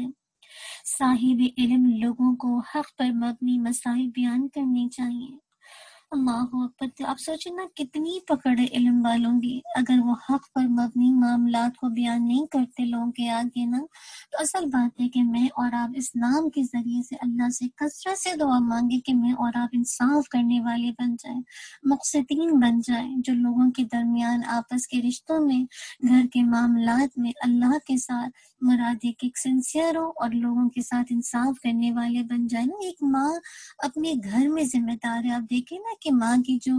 صاحب علم لوگوں کو حق پر مبنی مسائل بیان کرنے چاہیے. اللہ اکبر. آپ سوچیں نا کتنی پکڑ ہے علم والوں کی. اگر وہ حق پر مبنی معاملات کو بیان نہیں کرتے لوگوں کے آگے نا, تو اصل بات ہے کہ میں اور آپ اس نام کے ذریعے سے اللہ سے کثرت سے دعا مانگے کہ میں اور آپ انصاف کرنے والے بن جائیں, مقصدین بن جائیں, جو لوگوں کے درمیان آپس کے رشتوں میں گھر کے معاملات میں اللہ کے ساتھ مراد ایک سنسیئر ہو اور لوگوں کے ساتھ انصاف کرنے والے بن جائیں نا. ایک ماں اپنے گھر میں ذمہ دار ہے. آپ دیکھیں نا کہ ماں کی جو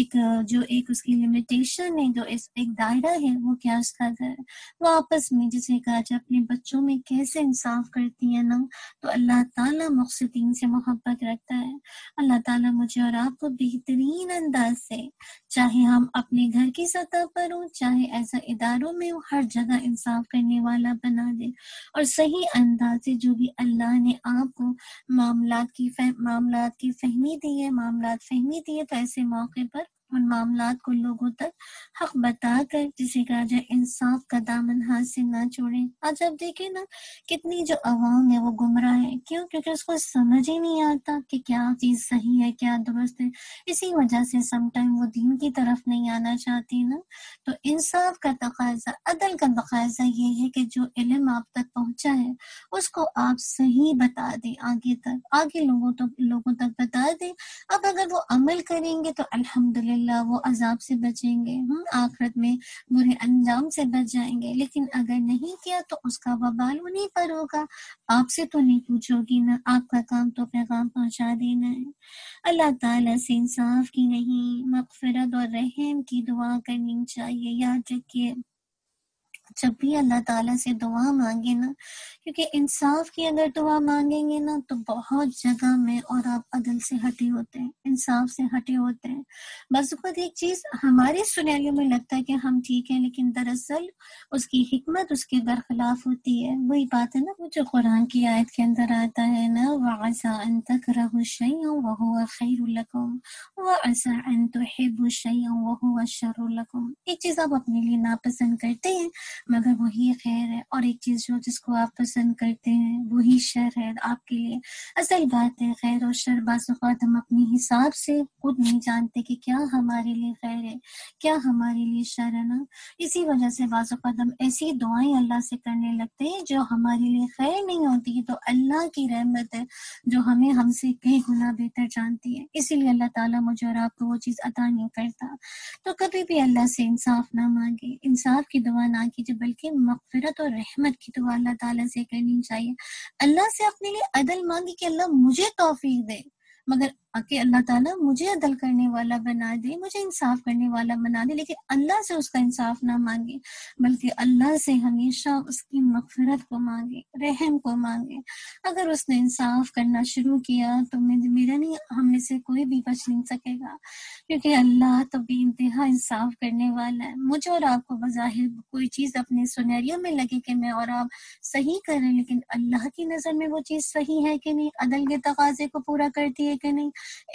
ایک اس کی لمیٹیشن ہے, جو ایک دائرہ ہے, وہ کیا اس کا گھر. وہ آپس میں جسے کہا جائے اپنے بچوں میں کیسے انصاف کرتی ہے نا, تو اللہ تعالیٰ مقصدین سے محبت رکھتا ہے. اللہ تعالیٰ مجھے اور آپ کو بہترین انداز سے, چاہے ہم اپنے گھر کی سطح پر ہوں چاہے ایسا اداروں میں ہوں, ہر جگہ انصاف کرنے والا بنا دے. اور صحیح انداز سے جو بھی اللہ نے آپ کو معاملات کی فہمی دی ہے, تو ایسے موقع پر ان معاملات کو لوگوں تک حق بتا کر جسے کہا جائے انصاف کا دامن ہاتھ سے نہ چھوڑیں. آج آپ دیکھیں نا کتنی جو عوام ہے وہ گمراہ ہے. کیوں؟ کیونکہ اس کو سمجھ ہی نہیں آتا کہ کیا چیز صحیح ہے کیا درست ہے. اسی وجہ سے سم ٹائم وہ دین کی طرف نہیں آنا چاہتی نا. تو انصاف کا تقاضا, عدل کا تقاضا یہ ہے کہ جو علم آپ تک پہنچا ہے اس کو آپ صحیح بتا دیں, آگے لوگوں تک بتا دیں. اب اگر وہ عمل کریں گے تو الحمدللہ وہ عذاب سے بچیں گے, آخرت میں برے انجام سے بچ جائیں گے. لیکن اگر نہیں کیا تو اس کا وبال انہیں پر ہوگا. آپ سے تو نہیں پوچھو گی نا, آپ کا کام تو پیغام پہنچا دینا ہے. اللہ تعالیٰ سے انصاف کی نہیں مغفرت اور رحم کی دعا کرنی چاہیے. یاد رکھیے جب بھی اللہ تعالیٰ سے دعا مانگے نا, کیونکہ انصاف کی اگر دعا مانگیں گے نا تو بہت جگہ میں اور آپ عدل سے ہٹے ہوتے ہیں, انصاف سے ہٹے ہوتے ہیں. بس خود ایک چیز ہمارے سنیریو میں لگتا ہے کہ ہم ٹھیک ہیں, لیکن دراصل اس کی حکمت اس کے برخلاف ہوتی ہے. وہی بات ہے نا وہ جو قرآن کی آیت کے اندر آتا ہے نا, وَعَسَىٰ أَن تَكْرَهُوا شَيْئًا وَهُوَ خَيْرٌ لَكُمْ وَعَسَىٰ أَن تُحِبُّوا شَيْئًا وَهُوَ شَرٌّ لَكُمْ. ایک چیز آپ اپنے لیے ناپسند کرتے ہیں مگر وہی خیر ہے، اور ایک چیز جس کو آپ پسند کرتے ہیں وہی شر ہے آپ کے لیے۔ اصل بات ہے خیر اور شر بعض اوقات ہم اپنے حساب سے خود نہیں جانتے کہ کیا ہمارے لیے خیر ہے، کیا ہمارے لیے شر ہے نا۔ اسی وجہ سے بعض اوقات ہم ایسی دعائیں اللہ سے کرنے لگتے ہیں جو ہمارے لیے خیر نہیں ہوتی، تو اللہ کی رحمت ہے جو ہم سے کئی گنا بہتر جانتی ہے، اسی لیے اللہ تعالیٰ مجھے اور آپ کو وہ چیز عطا نہیں کرتا۔ تو کبھی بھی اللہ سے انصاف نہ مانگے، انصاف کی دعا نہ کیجیے، بلکہ مغفرت اور رحمت کی دعا اللہ تعالیٰ سے کرنی چاہیے۔ اللہ سے اپنے لیے عدل مانگی کہ اللہ مجھے توفیق دے، مگر کہ اللہ تعالیٰ مجھے عدل کرنے والا بنا دے، مجھے انصاف کرنے والا بنا دے، لیکن اللہ سے اس کا انصاف نہ مانگے، بلکہ اللہ سے ہمیشہ اس کی مغفرت کو مانگے، رحم کو مانگے۔ اگر اس نے انصاف کرنا شروع کیا تو میرا نہیں، ہم میں سے کوئی بھی بچ نہیں سکے گا، کیونکہ اللہ تو بے انتہا انصاف کرنے والا ہے۔ مجھے اور آپ کو بظاہر کوئی چیز اپنے سنیریوں میں لگے کہ میں اور آپ صحیح کریں، لیکن اللہ کی نظر میں وہ چیز صحیح ہے کہ نہیں، عدل کے تقاضے کو پورا کرتی ہے کہ نہیں،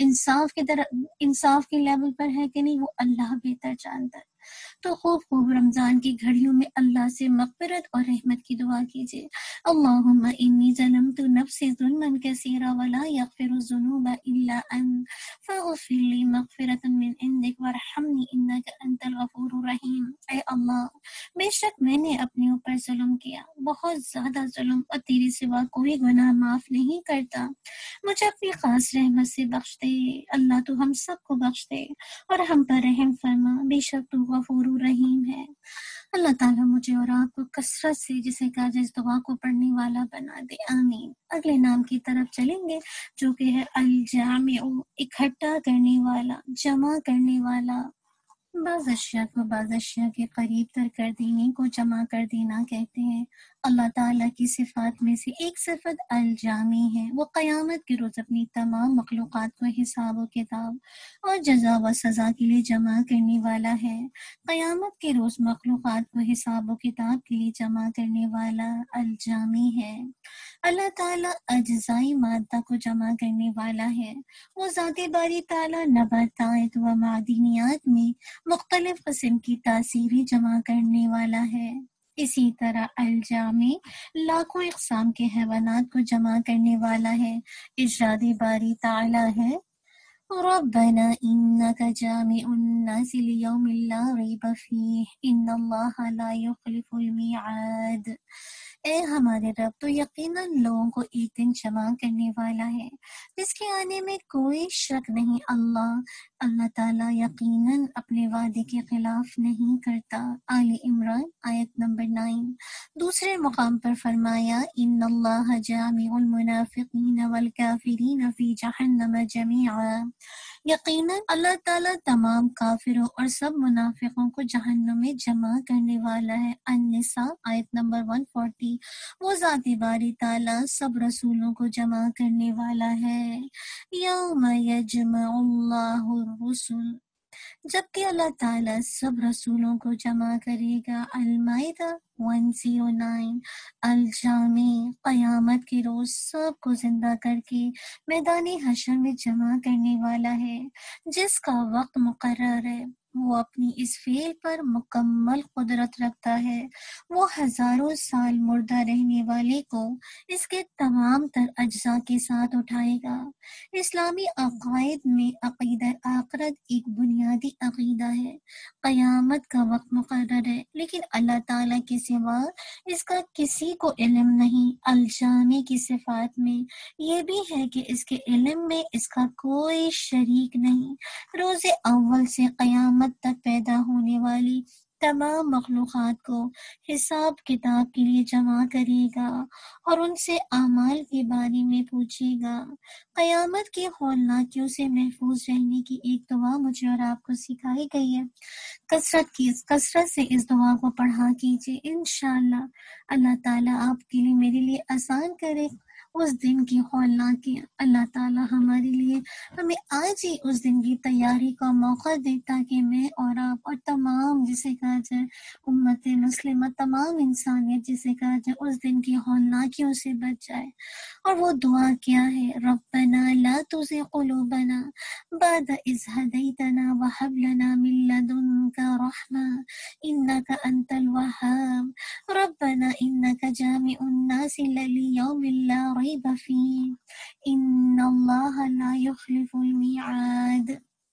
انصاف کے لیول پر ہے کہ نہیں، وہ اللہ بہتر جانتا ہے۔ تو خوب رمضان کی گھڑیوں میں اللہ سے مغفرت اور رحمت کی دعا کیجیے۔ اللہم انی ظلمت نفسی ظلما کثیرا ولا یغفر الذنوب الا انت فاغفر لی مغفرۃ من عندک وارحمنی انک انت الغفور الرحیم۔ اے اللہ، بے شک میں نے اپنے اوپر ظلم کیا، بہت زیادہ ظلم، اور تیرے سوا کوئی گناہ معاف نہیں کرتا، مجھے اپنی خاص رحمت سے بخش دے۔ اللہ تو ہم سب کو بخش دے اور ہم پر رحم فرما، بے شک تو غفور الرحیم ہے۔ اللہ تعالیٰ مجھے اور آپ کو کثرت سے جسے کہا جائے اس دعا کو پڑھنے والا بنا دے، آمین۔ اگلے نام کی طرف چلیں گے جو کہ ہے الجامع، اکٹھا کرنے والا، جمع کرنے والا۔ بعض اشیاء کو بعض اشیاء کے قریب تر کر دینے کو جمع کر دینا کہتے ہیں۔ اللہ تعالیٰ کی صفات میں سے ایک صفت الجامع ہے، وہ قیامت کے روز اپنی تمام مخلوقات کو حساب و کتاب اور جزا و سزا کے لیے جمع کرنے والا ہے۔ قیامت کے روز مخلوقات کو حساب و کتاب کے لیے جمع کرنے والا الجامع ہے۔ اللہ تعالیٰ اجزائی مادہ کو جمع کرنے والا ہے، وہ ذات باری تعالیٰ نباتات و معدنیات میں مختلف قسم کی تاثیریں جمع کرنے والا ہے۔ اسی طرح الجامع لاکھوں اقسام کے حیوانات کو جمع کرنے والا ہے۔ ارشاد باری تعالیٰ ہے ربنا انک جامع الناس لیوم لا ریب فیہ ان اللہ لا یخلف المیعاد۔ اے ہمارے رب، تو یقیناً لوگوں کو ایک دن جمع کرنے والا ہے جس کے آنے میں کوئی شک نہیں۔ اللہ تعالیٰ یقیناً اپنے وعدے کے خلاف نہیں کرتا۔ آل عمران آیت نمبر 9۔ دوسرے مقام پر فرمایا ان اللہ جامع المنافقین والکافرین فی جہنم جمیعا۔ یقیناً اللہ تعالیٰ تمام کافروں اور سب منافقوں کو جہنم میں جمع کرنے والا ہے۔ النساء آیت نمبر 140۔ وہ ذات باری تعالیٰ سب رسولوں کو جمع کرنے والا ہے۔ یوم یجمع اللہ الرسل، جبکہ اللہ تعالیٰ سب رسولوں کو جمع کرے گا۔ المائدہ 109۔ الجامع قیامت کے روز سب کو زندہ کر کے میدان حشر میں جمع کرنے والا ہے، جس کا وقت مقرر ہے۔ وہ اپنی اس فعل پر مکمل قدرت رکھتا ہے۔ وہ ہزاروں سال مردہ رہنے والے کو اس کے تمام تر اجزاء کے ساتھ اٹھائے گا۔ اسلامی عقائد میں عقیدہ آخرت ایک بنیادی عقیدہ ہے۔ قیامت کا وقت مقرر ہے، لیکن اللہ تعالیٰ کے سوا اس کا کسی کو علم نہیں۔ الجامع کی صفات میں یہ بھی ہے کہ اس کے علم میں اس کا کوئی شریک نہیں۔ روز اول سے قیامت تک پیدا ہونے والی تمام مخلوقات کو حساب کتاب کے لیے جمع کرے گا اور ان سے اعمال کے بارے میں پوچھے گا۔ قیامت کی ہولناکیوں سے محفوظ رہنے کی ایک دعا مجھے اور آپ کو سکھائی گئی ہے۔ کثرت سے اس دعا کو پڑھا کیجیے، انشاءاللہ اللہ تعالیٰ آپ کے لیے میرے لیے آسان کرے اس دن کی ہولناکیاں۔ اللہ تعالیٰ ہمارے لیے ہمیں آج ہی اس دن کی تیاری کا موقع دے تاکہ میں اور آپ اور تمام جسے کہا جائے امت مسلمہ، تمام انسانیت جسے کہا جائے اس دن کی ہولناکیوں سے بچ جائے۔ اور وہ دعا کیا ہے؟ ربنا لا تزغ قلوبنا بعد اذ ہدیتنا وہب لنا من لدنک رحمہ انک انت الوہاب ربنا انک جامع الناس لیوم لا ریب فیہ ان اللہ لا یخلف المیعاد۔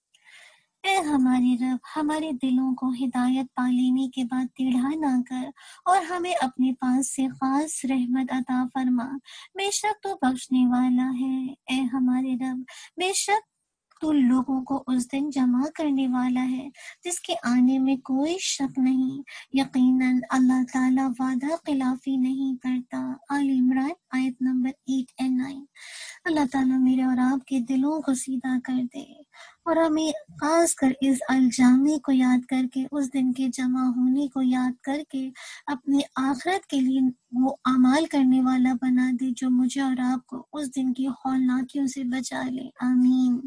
اے ہمارے رب، ہمارے دلوں کو ہدایت پا لینے کے بعد ٹیڑھا نہ کر اور ہمیں اپنے پاس سے خاص رحمت عطا فرما، بے شک تو بخشنے والا ہے۔ اے ہمارے رب، بے شک تو لوگوں کو اس دن جمع کرنے والا ہے جس کے آنے میں کوئی شک نہیں، یقیناً اللہ تعالیٰ وعدہ خلافی نہیں کرتا۔ آل عمران آیت نمبر 8 اور 9۔ اللہ تعالیٰ میرے اور آپ کے دلوں کو سیدھا کر دے اور ہمیں خاص کر اس الجامع کو یاد کر کے، اس دن کے جمع ہونے کو یاد کر کے اپنے آخرت کے لیے وہ اعمال کرنے والا بنا دے جو مجھے اور آپ کو اس دن کی ہولناکیوں سے بچا لے، آمین۔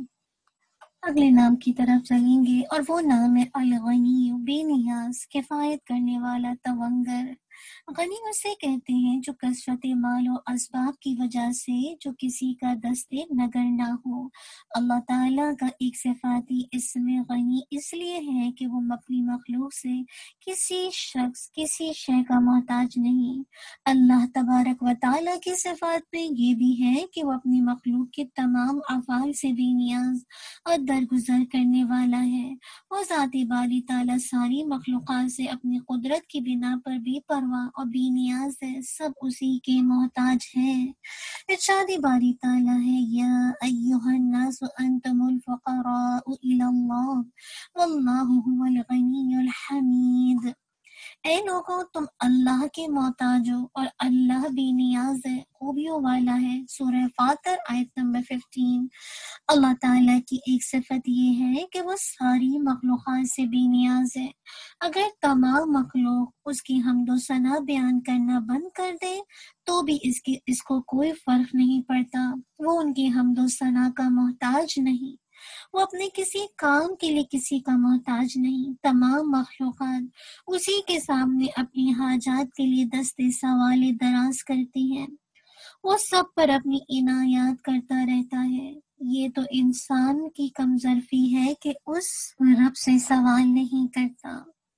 اگلے نام کی طرف چلیں گے اور وہ نام ہے الغنی، بے نیاز، کفایت کرنے والا، توانگر۔ غنی اسے کہتے ہیں جو کثرت مال و اسباب کی وجہ سے جو کسی کا دست نگر نہ ہو۔ اللہ تعالیٰ کا ایک صفاتی اسم غنی اس لیے ہے کہ وہ اپنی مخلوق سے کسی شخص کسی شے کا محتاج نہیں۔ اللہ تبارک و تعالیٰ کی صفات میں یہ بھی ہے کہ وہ اپنی مخلوق کے تمام افعال سے بے نیاز اور درگزر کرنے والا ہے۔ وہ ذات باری تعالیٰ ساری مخلوقات سے اپنی قدرت کی بنا پر بے پرواہ اور بے نیاز ہے، سب اسی کے محتاج ہیں۔ ارشاد باری تعالیٰ ہے یا ایھا الناس انتم الفقراء الی اللہ واللہ هو الغنی الحمید۔ اے لوگوں، تم اللہ کے محتاج ہو اور اللہ بے نیاز ہے، خوبیوں والا ہے۔ سورہ فاطر آیت نمبر 15۔ اللہ تعالیٰ کی ایک صفت یہ ہے کہ وہ ساری مخلوقات سے بے نیاز ہے۔ اگر تمام مخلوق اس کی حمد و ثنا بیان کرنا بند کر دے تو بھی اس کو کوئی فرق نہیں پڑتا، وہ ان کی حمد و ثنا کا محتاج نہیں، وہ اپنے کسی کام کے لیے کسی کا محتاج نہیں۔ تمام مخلوقات اسی کے سامنے اپنی حاجات کے لیے دست سوال دراز کرتی ہیں، وہ سب پر اپنی عنایات کرتا رہتا ہے۔ یہ تو انسان کی کمظرفی ہے کہ اس رب سے سوال نہیں کرتا۔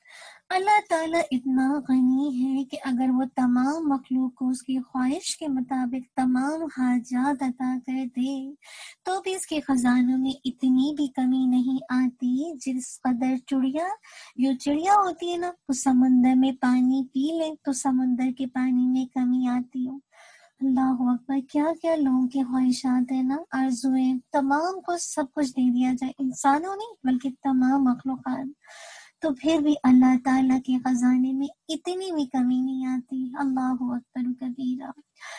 اللہ تعالیٰ اتنا غنی ہے کہ اگر وہ تمام مخلوق کو اس کی خواہش کے مطابق تمام حاجات عطا کر دے تو بھی اس کے خزانوں میں اتنی بھی کمی نہیں آتی جس قدر چڑیا ہوتی ہے نا، وہ سمندر میں پانی پی لے تو سمندر کے پانی میں کمی آتی ہو۔ اللہ اکبر، کیا کیا لوگوں کی خواہشات ہیں نا، آرزویں، تمام کو سب کچھ دے دیا جائے، انسانوں نہیں بلکہ تمام مخلوقات، تو پھر بھی اللہ تعالیٰ کے خزانے میں اتنی بھی کمی نہیں آتی۔ اللہ اکبر کبیرہ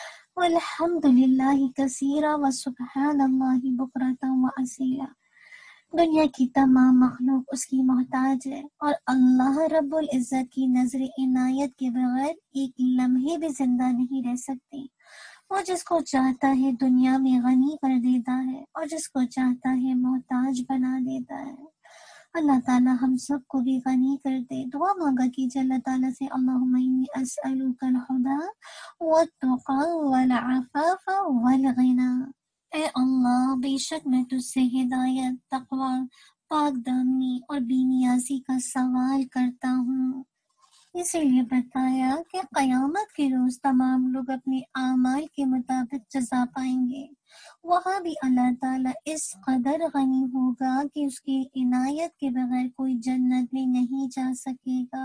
والحمد للہ کثیرا وسبحان اللہ بکرۃ واصیلا۔ دنیا کی تمام مخلوق اس کی محتاج ہے اور اللہ رب العزت کی نظر عنایت کے بغیر ایک لمحے بھی زندہ نہیں رہ سکتی۔ وہ جس کو چاہتا ہے دنیا میں غنی کر دیتا ہے اور جس کو چاہتا ہے محتاج بنا دیتا ہے۔ اللہ تعالیٰ ہم سب کو بھی غنی کر دے۔ دعا مانگا کیجیے اللہ تعالیٰ سے، اللہم انی اسألک الہدی والتقی والعفاف والغنی۔ اے اللہ، بے شک میں تجھ سے ہدایت، تقوی، پاک دامنی اور بے نیازی کا سوال کرتا ہوں۔ اسی لیے بتایا کہ قیامت کے روز تمام لوگ اپنے اعمال کے مطابق جزا پائیں گے۔ وہاں بھی اللہ تعالیٰ اس قدر غنی ہوگا کہ اس کی عنایت کے بغیر کوئی جنت میں نہیں جا سکے گا۔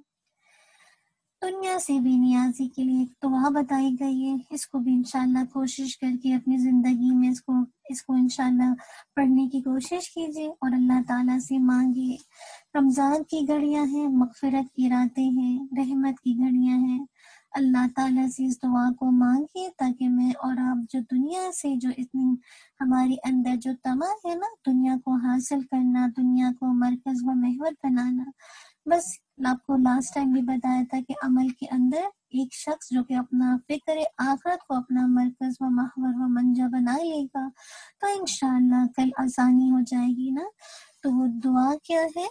دنیا سے بے نیازی کے لیے ایک دعا بتائی گئی ہے، اس کو بھی انشاءاللہ کوشش کر کے اپنی زندگی میں اس کو انشاءاللہ پڑھنے کی کوشش کیجیے اور اللہ تعالیٰ سے مانگیے۔ رمضان کی گھڑیاں ہیں، مغفرت کی راتیں ہیں، رحمت کی گھڑیاں ہیں۔ اللہ تعالیٰ سے اس دعا کو مانگیے تاکہ میں اور آپ جو دنیا سے جو اتنی ہمارے اندر جو طمع ہے نا، دنیا کو حاصل کرنا، دنیا کو مرکز و محور بنانا، بس آپ کو لاسٹ ٹائم بھی بتایا تھا کہ عمل کے اندر ایک شخص جو کہ اپنا فکر آخرت کو اپنا مرکز و محور و منجا بنا لے گا تو انشاءاللہ کل آسانی ہو جائے گی نا. تو وہ دعا کیا ہے؟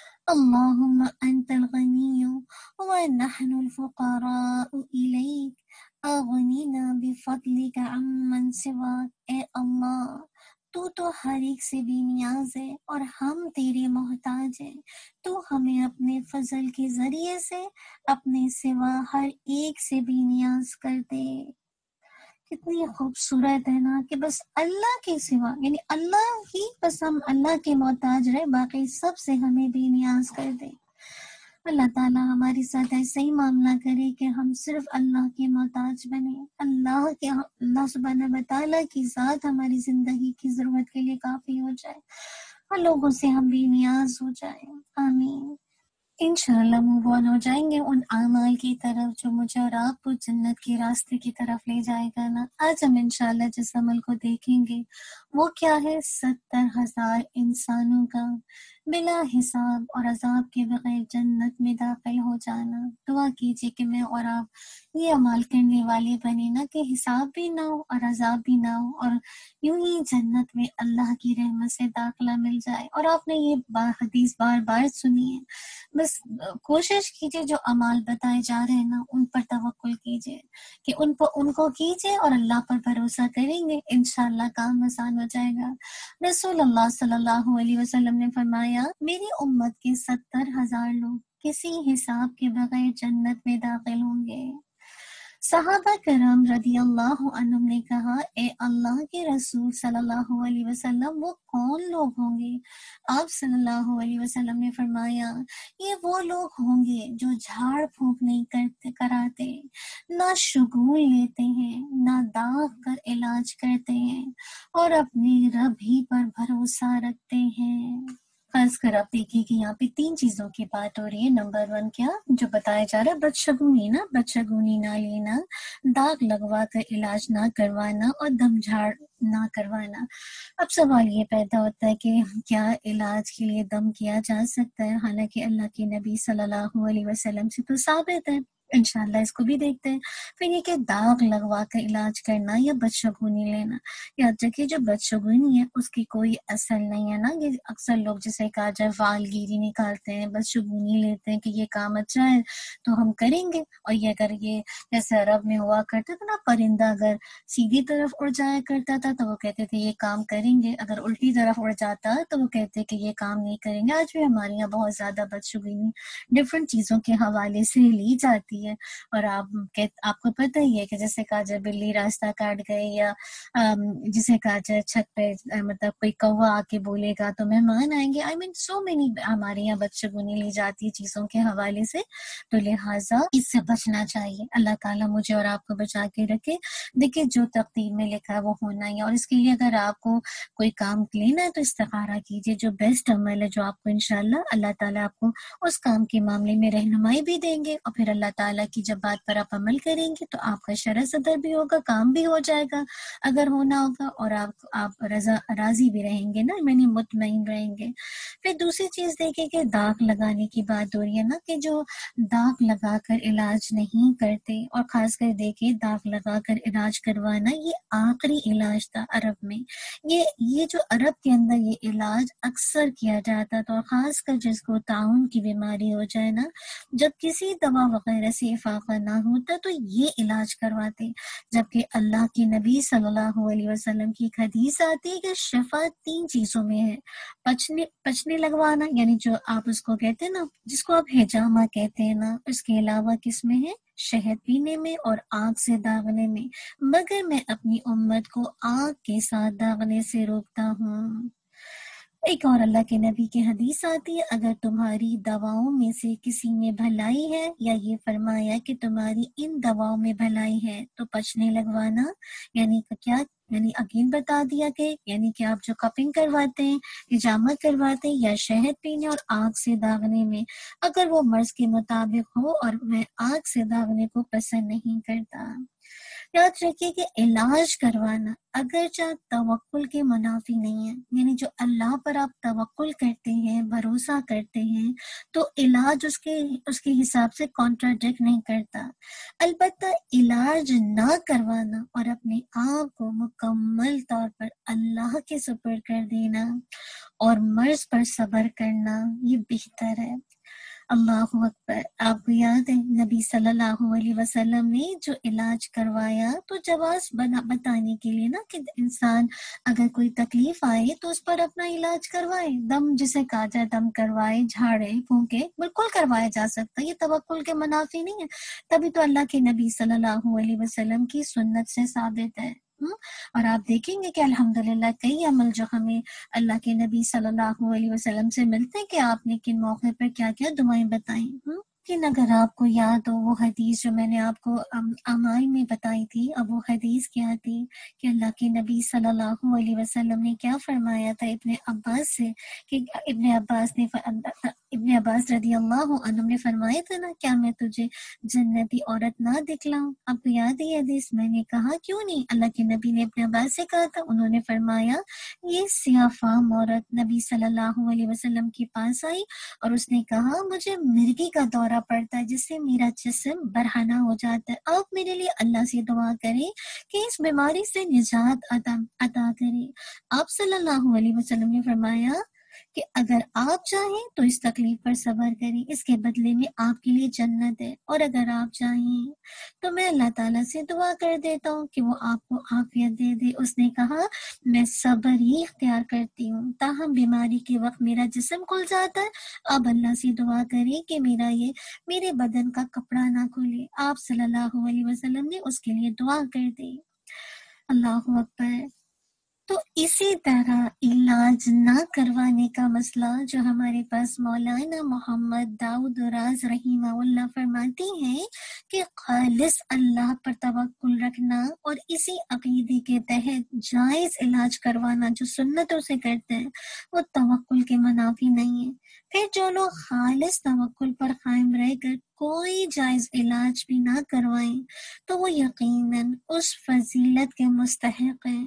اللہم انت الغنی ونحن الفقراء الیک اغنینا بفضلک عمن سواک. اے اللہ تو ہر ایک سے بے نیاز ہے اور ہم تیرے محتاج ہیں. تو ہمیں اپنے فضل کے ذریعے سے اپنے سوا ہر ایک سے بے نیاز کر دے. کتنی خوبصورت ہے نا کہ بس اللہ کے سوا یعنی اللہ ہی، بس ہم اللہ کے محتاج رہے، باقی سب سے ہمیں بے نیاز کر دے. اللہ تعالیٰ ہمارے ساتھ ایسا ہی معاملہ کرے کہ ہم صرف اللہ کے محتاج بنے. اللہ سبحانہ و تعالیٰ کی ذات ہماری زندگی کی ضرورت کے لیے کافی ہو جائے اور لوگوں سے ہم بے نیاز ہو جائیں. آمین. انشاءاللہ موو آن ہو جائیں گے ان اعمال کی طرف جو مجھے اور آپ کو جنت کے راستے کی طرف لے جائے گا نا. آج ہم انشاءاللہ جس عمل کو دیکھیں گے وہ کیا ہے؟ 70,000 انسانوں کا بلا حساب اور عذاب کے بغیر جنت میں داخل ہو جانا. دعا کیجیے کہ میں اور آپ یہ عمل کرنے والے بنے نا کہ حساب بھی نہ ہو اور عذاب بھی نہ ہو اور یوں ہی جنت میں اللہ کی رحمت سے داخلہ مل جائے. اور آپ نے یہ حدیث بار بار سنی ہے. بس کوشش کیجیے جو اعمال بتائے جا رہے ہیں نا ان پر توکل کیجیے کہ ان کو کیجیے اور اللہ پر بھروسہ کریں گے، انشاءاللہ کام آسان ہو جائے گا. رسول اللہ صلی اللہ علیہ وسلم نے فرمایا میری امت کے 70,000 لوگ کسی حساب کے بغیر جنت میں داخل ہوں گے. صحابہ کرام رضی اللہ عنہم نے کہا اے اللہ کے رسول صلی اللہ علیہ وسلم وہ کون لوگ ہوں گے؟ آپ صلی اللہ علیہ وسلم نے فرمایا یہ وہ لوگ ہوں گے جو جھاڑ پھونک نہیں کراتے، نہ شگون لیتے ہیں، نہ داغ کر علاج کرتے ہیں اور اپنے رب ہی پر بھروسہ رکھتے ہیں. خاص کر آپ دیکھیے کہ یہاں پہ 3 چیزوں کی بات ہو رہی ہے. نمبر 1 کیا جو بتایا جا رہا ہے؟ بدشگونی نہ لینا، داغ لگوا کر علاج نہ کروانا اور دم جھاڑ نہ کروانا. اب سوال یہ پیدا ہوتا ہے کہ کیا علاج کے لیے دم کیا جا سکتا ہے؟ حالانکہ اللہ کے نبی صلی اللہ علیہ وسلم سے تو ثابت ہے. انشاءاللہ اس کو بھی دیکھتے ہیں. پھر یہ کہ داغ لگوا کر علاج کرنا یا بدشگونی لینا، یاد رکھیے جو بدشگونی ہے اس کی کوئی اصل نہیں ہے نا. یہ اکثر لوگ جسے کہا جائے فال گیری نکالتے ہیں، بدشگونی لیتے ہیں کہ یہ کام اچھا ہے تو ہم کریں گے. اور یہ اگر یہ جیسے عرب میں ہوا کرتا تھا نا، پرندہ اگر سیدھی طرف اڑ جایا کرتا تھا تو وہ کہتے تھے یہ کام کریں گے، اگر الٹی طرف اڑ جاتا تو وہ کہتے کہ یہ کام نہیں کریں گے. آج بھی ہمارے یہاں بہت زیادہ بدشگونی ڈفرینٹ چیزوں کے حوالے سے لی جاتی ہے. اور آپ کو پتہ ہی ہے کہ جیسے کہا جائے بلی راستہ کاٹ گئے یا جسے کہا جائے چھت پہ مطلب کوئی کوا آ کے بولے گا تو مہمان آئیں گے. سو مینی ہمارے یہاں بدشگونی لی جاتی ہے چیزوں کے حوالے سے. تو لہٰذا اس سے بچنا چاہیے. اللہ تعالیٰ مجھے اور آپ کو بچا کے رکھے. دیکھیں جو تقدیر میں لکھا ہے وہ ہونا ہی ہے. اور اس کے لیے اگر آپ کو کوئی کام لینا ہے تو استخارہ کیجیے. جو بیسٹ عمل ہے جو آپ کو انشاءاللہ اللہ تعالیٰ آپ کو اس کام کے معاملے میں رہنمائی بھی دیں گے. اور پھر اللہ تعالیٰ کی جب بات پر آپ عمل کریں گے تو آپ کا شرع صدر بھی ہوگا، کام بھی ہو جائے گا اگر ہونا ہوگا، اور آپ راضی بھی رہیں گے نا، یعنی مطمئن رہیں گے. پھر دوسری چیز دیکھیں کہ داغ لگانے کی بات ہو رہی ہے نا، کہ جو داغ لگا کر علاج نہیں کرتے، اور خاص کر دیکھیں داغ لگا کر علاج کروانا یہ آخری علاج تھا عرب میں. یہ جو عرب کے اندر یہ علاج اکثر کیا جاتا تھا. اور خاص کر جس کو طاعون کی بیماری ہو جائے نا، جب کسی دوا وغیرہ سے افاقہ نہ ہوتا تو یہ علاج کرواتے. جبکہ اللہ کے نبی صلی اللہ علیہ وسلم کی ایک حدیث آتی ہے کہ شفا 3 چیزوں میں ہے. پچنے لگوانا، یعنی جو آپ اس کو کہتے ہیں نا، جس کو آپ حجامہ کہتے ہیں نا، اس کے علاوہ کس میں ہے؟ شہد پینے میں اور آگ سے داغنے میں. مگر میں اپنی امت کو آگ کے ساتھ داغنے سے روکتا ہوں. ایک اور اللہ کے نبی کی حدیث آتی ہے اگر تمہاری دواؤں میں سے کسی میں بھلائی ہے، یا یہ فرمایا کہ تمہاری ان دواؤں میں بھلائی ہے تو پچنے لگوانا. یعنی کیا؟ یعنی اگین بتا دیا کہ یعنی کہ آپ جو کپنگ کرواتے ہیں، حجامہ کرواتے ہیں، یا شہد پینے اور آگ سے داغنے میں، اگر وہ مرض کے مطابق ہو اور میں آگ سے داغنے کو پسند نہیں کرتا. یاد رکھیے کہ علاج کروانا اگرچہ توکل کے منافی نہیں ہے، یعنی جو اللہ پر آپ توکل کرتے ہیں، بھروسہ کرتے ہیں، تو علاج اس کے حساب سے کانٹراڈکٹ نہیں کرتا۔ البتہ علاج نہ کروانا اور اپنے آپ کو مکمل طور پر اللہ کے سپرد کر دینا اور مرض پر صبر کرنا یہ بہتر ہے۔ اللہ اکبر۔ آپ کو یاد ہے نبی صلی اللہ علیہ وسلم نے جو علاج کروایا تو جواز بتانے کے لیے نا کہ انسان اگر کوئی تکلیف آئے تو اس پر اپنا علاج کروائے، دم جسے کہا جائے دم کروائے، جھاڑے پھونکے، بالکل کروایا جا سکتا ہے، یہ توکل کے منافی نہیں ہے۔ تبھی تو اللہ کے نبی صلی اللہ علیہ وسلم کی سنت سے ثابت ہے۔ اور آپ دیکھیں گے کہ الحمدللہ کئی عمل جو ہمیں اللہ کے نبی صلی اللہ علیہ وسلم سے ملتے ہیں کہ آپ نے کن موقع پر کیا کیا دعائیں بتائیں۔ لیکن اگر آپ کو یاد ہو وہ حدیث جو میں نے آپ کو اعمال میں بتائی تھی، اب وہ حدیث کیا تھی کہ اللہ کے نبی صلی اللہ علیہ وسلم نے کیا فرمایا تھا ابن عباس سے، کہ ابن عباس رضی اللہ عنہ نے فرمایا تھا نا، کیا میں تجھے جنتی عورت نہ دکھلاؤں؟ آپ کو یاد ہے حدیث؟ میں نے کہا کیوں نہیں؟ اللہ کے نبی نے ابن عباس سے کہا تھا، انہوں نے فرمایا یہ سیاہ فام عورت نبی صلی اللہ علیہ وسلم کے پاس آئی اور اس نے کہا مجھے مرگی کا دورہ پڑتا ہے جس سے میرا جسم برہنہ ہو جاتا ہے، آپ میرے لیے اللہ سے دعا کریں کہ اس بیماری سے نجات عطا کریں۔ آپ صلی اللہ علیہ وسلم نے فرمایا کہ اگر آپ چاہیں تو اس تکلیف پر صبر کریں، اس کے بدلے میں آپ کے لیے جنت ہے، اور اگر آپ چاہیں تو میں اللہ تعالیٰ سے دعا کر دیتا ہوں کہ وہ آپ کو عافیت دے دے۔ اس نے کہا میں صبر ہی اختیار کرتی ہوں، تاہم بیماری کے وقت میرا جسم کھل جاتا ہے، اب اللہ سے دعا کریں کہ میرے بدن کا کپڑا نہ کھلے۔ آپ صلی اللہ علیہ وسلم نے اس کے لیے دعا کر دی۔ اللہ اکبر۔ تو اسی طرح علاج نہ کروانے کا مسئلہ جو ہمارے پاس مولانا محمد داؤد راز رحمہ اللہ فرماتی ہیں کہ خالص اللہ پر توکل رکھنا اور اسی عقیدے کے تحت جائز علاج کروانا جو سنتوں سے کرتے ہیں وہ توکل کے منافی نہیں ہے۔ پھر جو لوگ خالص توکل پر قائم رہ کر کوئی جائز علاج بھی نہ کروائیں تو وہ یقیناً اس فضیلت کے مستحق ہیں،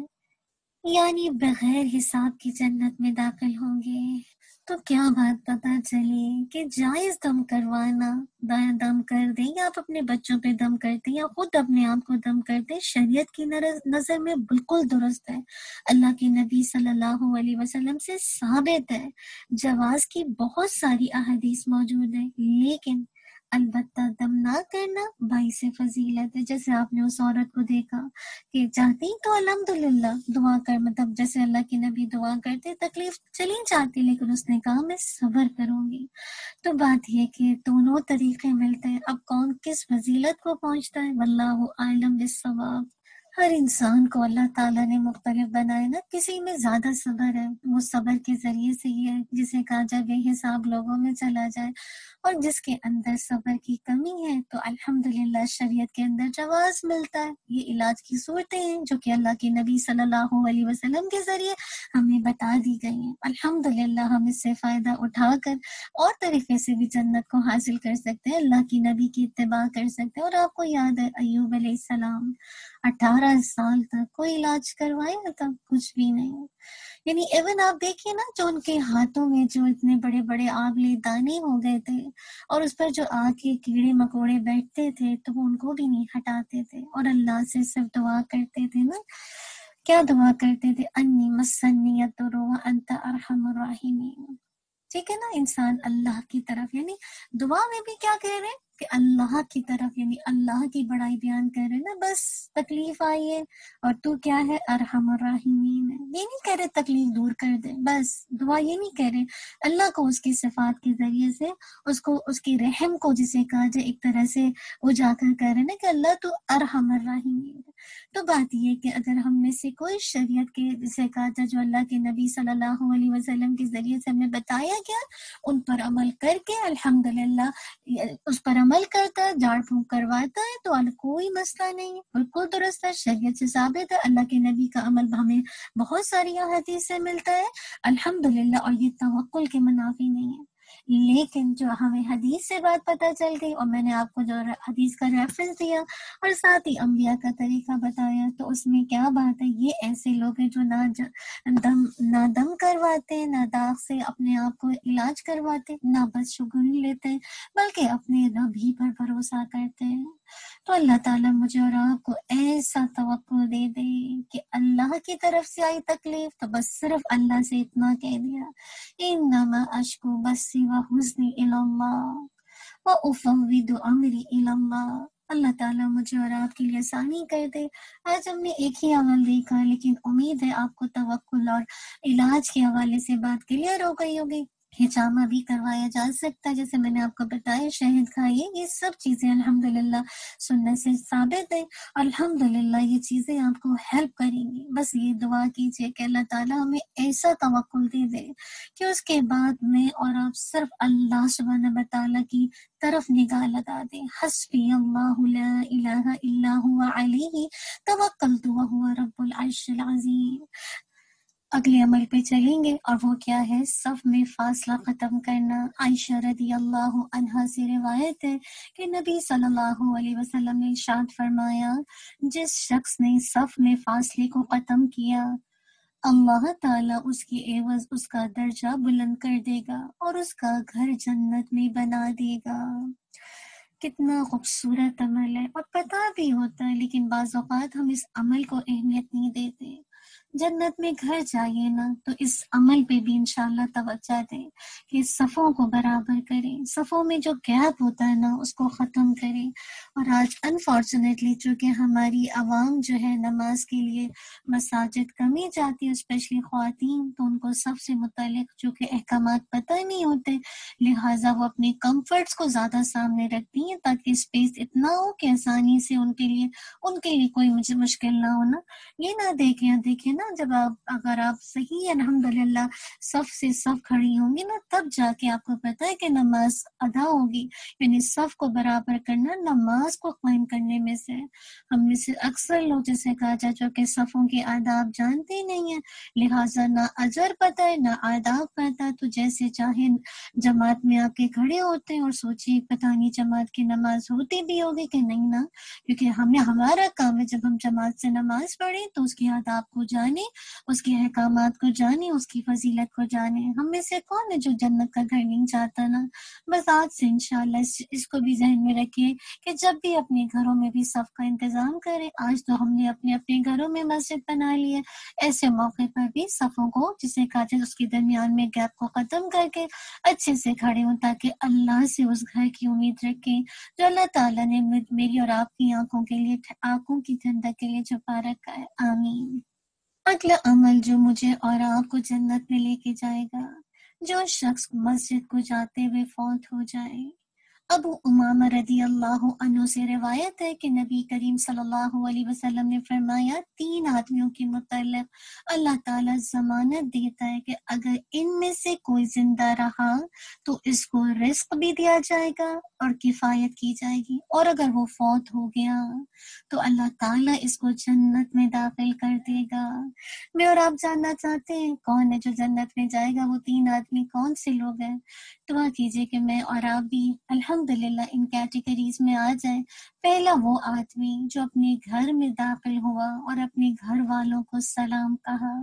یعنی بغیر حساب کی جنت میں داخل ہوں گے۔ تو کیا بات پتہ چلی کہ جائز دم کروانا، دم کر دیں یا آپ اپنے بچوں پہ دم کرتے یا خود اپنے آپ کو دم کرتے، شریعت کی نظر میں بالکل درست ہے، اللہ کے نبی صلی اللہ علیہ وسلم سے ثابت ہے، جواز کی بہت ساری احادیث موجود ہیں، لیکن البتہ دم نہ کرنا باعث فضیلت ہے۔ جیسے آپ نے اس عورت کو دیکھا کہ چاہتی تو الحمدللہ دعا کر، مطلب جیسے اللہ کے نبی دعا کرتے، تکلیف چلی جاتی لیکن اس نے کہا میں صبر کروں گی۔ تو بات یہ کہ دونوں طریقے ملتے ہیں، اب کون کس فضیلت کو پہنچتا ہے واللہ اعلم بالصواب۔ ہر انسان کو اللہ تعالیٰ نے مختلف بنائے نا، کسی میں زیادہ صبر ہے، وہ صبر کے ذریعے سے یہ ہے جسے کہا جائے بے حساب لوگوں میں چلا جائے، اور جس کے اندر صبر کی کمی ہے تو الحمدللہ شریعت کے اندر جواز ملتا ہے۔ یہ علاج کی صورتیں ہیں جو کہ اللہ کے نبی صلی اللہ علیہ وسلم کے ذریعے ہمیں بتا دی گئی ہیں، الحمدللہ ہم اس سے فائدہ اٹھا کر اور طریقے سے بھی جنت کو حاصل کر سکتے ہیں، اللہ کی نبی کی اتباع کر سکتے ہیں۔ اور آپ کو یاد ہے ایوب علیہ السلام 18 سال تک کوئی علاج کروایا تھا؟ کچھ بھی نہیں، یعنی ایون آپ دیکھیے نا جو ان کے ہاتھوں میں جو اتنے بڑے بڑے آبلے دانے ہو گئے تھے اور اس پر جو آگ کے کیڑے مکوڑے بیٹھتے تھے تو وہ ان کو بھی نہیں ہٹاتے تھے، اور اللہ سے صرف دعا کرتے تھے نا، کیا دعا کرتے تھے؟ انی مسنی الضر وانت ارحم الراحمین۔ ٹھیک ہے نا، انسان اللہ کی طرف، یعنی دعا میں بھی کیا کہہ رہے ہیں کہ اللہ کی طرف، یعنی اللہ کی بڑائی بیان کر رہے ہیں نا، بس تکلیف آئی ہے اور تو کیا ہے؟ ارحم الراحمین ہے، یہ نہیں کہہ رہے تکلیف دور کر دے، بس دعا یہ نہیں کہہ رہے، اللہ کو اس کی صفات کے ذریعے سے اس کی رحم کو جسے کہا جائے ایک طرح سے اجاگر کر رہے ہیں نا کہ اللہ تو ارحم الراحمین ہے۔ تو بات یہ کہ اگر ہم میں سے کوئی شریعت کے جسے کہا جائے جو اللہ کے نبی صلی اللہ علیہ وسلم کے ذریعے سے ہمیں بتایا گیا ان پر عمل کر کے الحمدللہ اس پر عمل کرتا ہے، جھاڑ پھونک کرواتا ہے تو کوئی مسئلہ نہیں، بالکل درست ہے، شریعت سے ثابت ہے، اللہ کے نبی کا عمل ہمیں بہت ساری احادیث سے ملتا ہے الحمدللہ، اور یہ توکل کے منافی نہیں ہے۔ لیکن جو ہمیں حدیث سے بات پتہ چل گئی، اور میں نے آپ کو جو حدیث کا ریفرنس دیا اور ساتھ ہی انبیاء کا طریقہ بتایا، تو اس میں کیا بات ہے، یہ ایسے لوگ ہیں جو نہ دم کرواتے ہیں، نہ داغ سے اپنے آپ کو علاج کرواتے، نہ بس شگون لیتے ہیں، بلکہ اپنے رب ہی پر بھروسہ کرتے ہیں۔ تو اللہ تعالیٰ مجھے اور آپ کو ایسا توقع دے دے کہ اللہ کی طرف سے آئی تکلیف تو بس صرف اللہ سے اتنا کہہ دیا، انما اشکو بسی و حزنی الی اللہ و افوض امری الی اللہ۔ اللہ تعالیٰ مجھے اور آپ کے لیے آسانی کر دے۔ آج ہم نے ایک ہی عمل دیکھا، لیکن امید ہے آپ کو توکل اور علاج کے حوالے سے بات کلیئر ہو گئی ہوگی۔ ہجامہ بھی کروایا جا سکتا ہے، جیسے میں نے آپ کو بتایا، شہد کھائیے، یہ سب چیزیں الحمدللہ سنت سے ثابت ہے۔ الحمدللہ یہ چیزیں آپ کو ہیلپ کریں گی۔ بس یہ دعا کیجیے کہ اللہ تعالیٰ ہمیں ایسا توکل دے دے کہ اس کے بعد میں اور آپ صرف اللہ سبحانہ و تعالیٰ کی طرف نگاہ لگا دیں۔ حسبی اللہ لا الہ الا هو علیہ توکلت وہو رب العرش العظیم۔ اگلے عمل پہ چلیں گے، اور وہ کیا ہے، صف میں فاصلہ ختم کرنا۔ عائشہ رضی اللہ عنہا سے روایت ہے کہ نبی صلی اللہ علیہ وسلم نے ارشاد فرمایا، جس شخص نے صف میں فاصلے کو ختم کیا، اللہ تعالیٰ اس کی عوض اس کا درجہ بلند کر دے گا اور اس کا گھر جنت میں بنا دے گا۔ کتنا خوبصورت عمل ہے، اور پتہ بھی ہوتا ہے، لیکن بعض اوقات ہم اس عمل کو اہمیت نہیں دیتے۔ جنت میں گھر چاہیے نا، تو اس عمل پہ بھی انشاءاللہ توجہ دیں کہ صفوں کو برابر کریں، صفوں میں جو گیپ ہوتا ہے نا اس کو ختم کریں۔ اور آج انفارچونیٹلی چونکہ ہماری عوام جو ہے نماز کے لیے مساجد کمی جاتی ہے، اسپیشلی خواتین، تو ان کو صف سے متعلق چونکہ احکامات پتہ نہیں ہوتے، لہٰذا وہ اپنے کمفرٹس کو زیادہ سامنے رکھتی ہیں تاکہ اسپیس اتنا ہو کہ آسانی سے ان کے لیے کوئی مجھے مشکل نہ ہونا۔ یہ نہ دیکھیں نا، جب اگر آپ صحیح الحمدللہ صف سے صف کھڑی ہوں گی نا، تب جا کے آپ کو پتہ ہے کہ نماز ادا ہوگی۔ یعنی صف کو برابر کرنا نماز کو قائم کرنے میں سے۔ ہم میں سے اکثر لوگ جیسے کہا جا جو کہ صفوں کے آداب جانتے ہی نہیں ہیں، لہٰذا نہ اجر پتہ ہے نہ آداب پتہ، تو جیسے چاہے جماعت میں آپ کے کھڑے ہوتے ہیں اور سوچیے پتہ نہیں جماعت کی نماز ہوتی بھی ہوگی کہ نہیں نا، کیونکہ ہمارا کام ہے جب ہم جماعت سے نماز پڑھیں تو اس کی آداب کو جانیں، اس کے احکامات کو جانیں، اس کی فضیلت کو جانیں۔ ہم میں سے کون ہے جو جنت کا گھر نہیں چاہتا نا؟ بس آج سے انشاءاللہ اس کو بھی ذہن میں رکھیے کہ جب بھی اپنے گھروں میں بھی صف کا انتظام کریں۔ آج تو ہم نے اپنے گھروں میں مسجد بنا لی ہے، ایسے موقع پر بھی صفوں کو جسے کہا جائے اس کے درمیان میں گیپ کو ختم کر کے اچھے سے کھڑے ہوں، تاکہ اللہ سے اس گھر کی امید رکھیں جو اللہ تعالیٰ نے میری اور آپ کی آنکھوں کی ٹھنڈک کے لیے چھپا رکھا ہے۔ آمین۔ اگلا عمل جو مجھے اور آپ کو جنت میں لے کے جائے گا، جو شخص مسجد کو جاتے ہوئے فوت ہو جائے۔ ابو امامہ رضی اللہ عنہ سے روایت ہے کہ نبی کریم صلی اللہ علیہ وسلم نے فرمایا، 3 آدمیوں کے متعلق اللہ تعالیٰ ضمانت دیتا ہے کہ اگر ان میں سے کوئی زندہ رہا تو اس کو رزق بھی دیا جائے گا اور کفایت کی جائے گی، اور اگر وہ فوت ہو گیا تو اللہ تعالیٰ اس کو جنت میں داخل کر دے گا۔ میں اور آپ جاننا چاہتے ہیں کون ہے جو جنت میں جائے گا؟ وہ 3 آدمی کون سے لوگ ہیں؟ دعا کیجیے کہ میں اور آپ بھی الحمدللہ ان کیٹیگریز میں آ جائیں۔ پہلا وہ آدمی جو اپنے گھر میں داخل ہوا اور اپنے گھر والوں کو سلام کہا،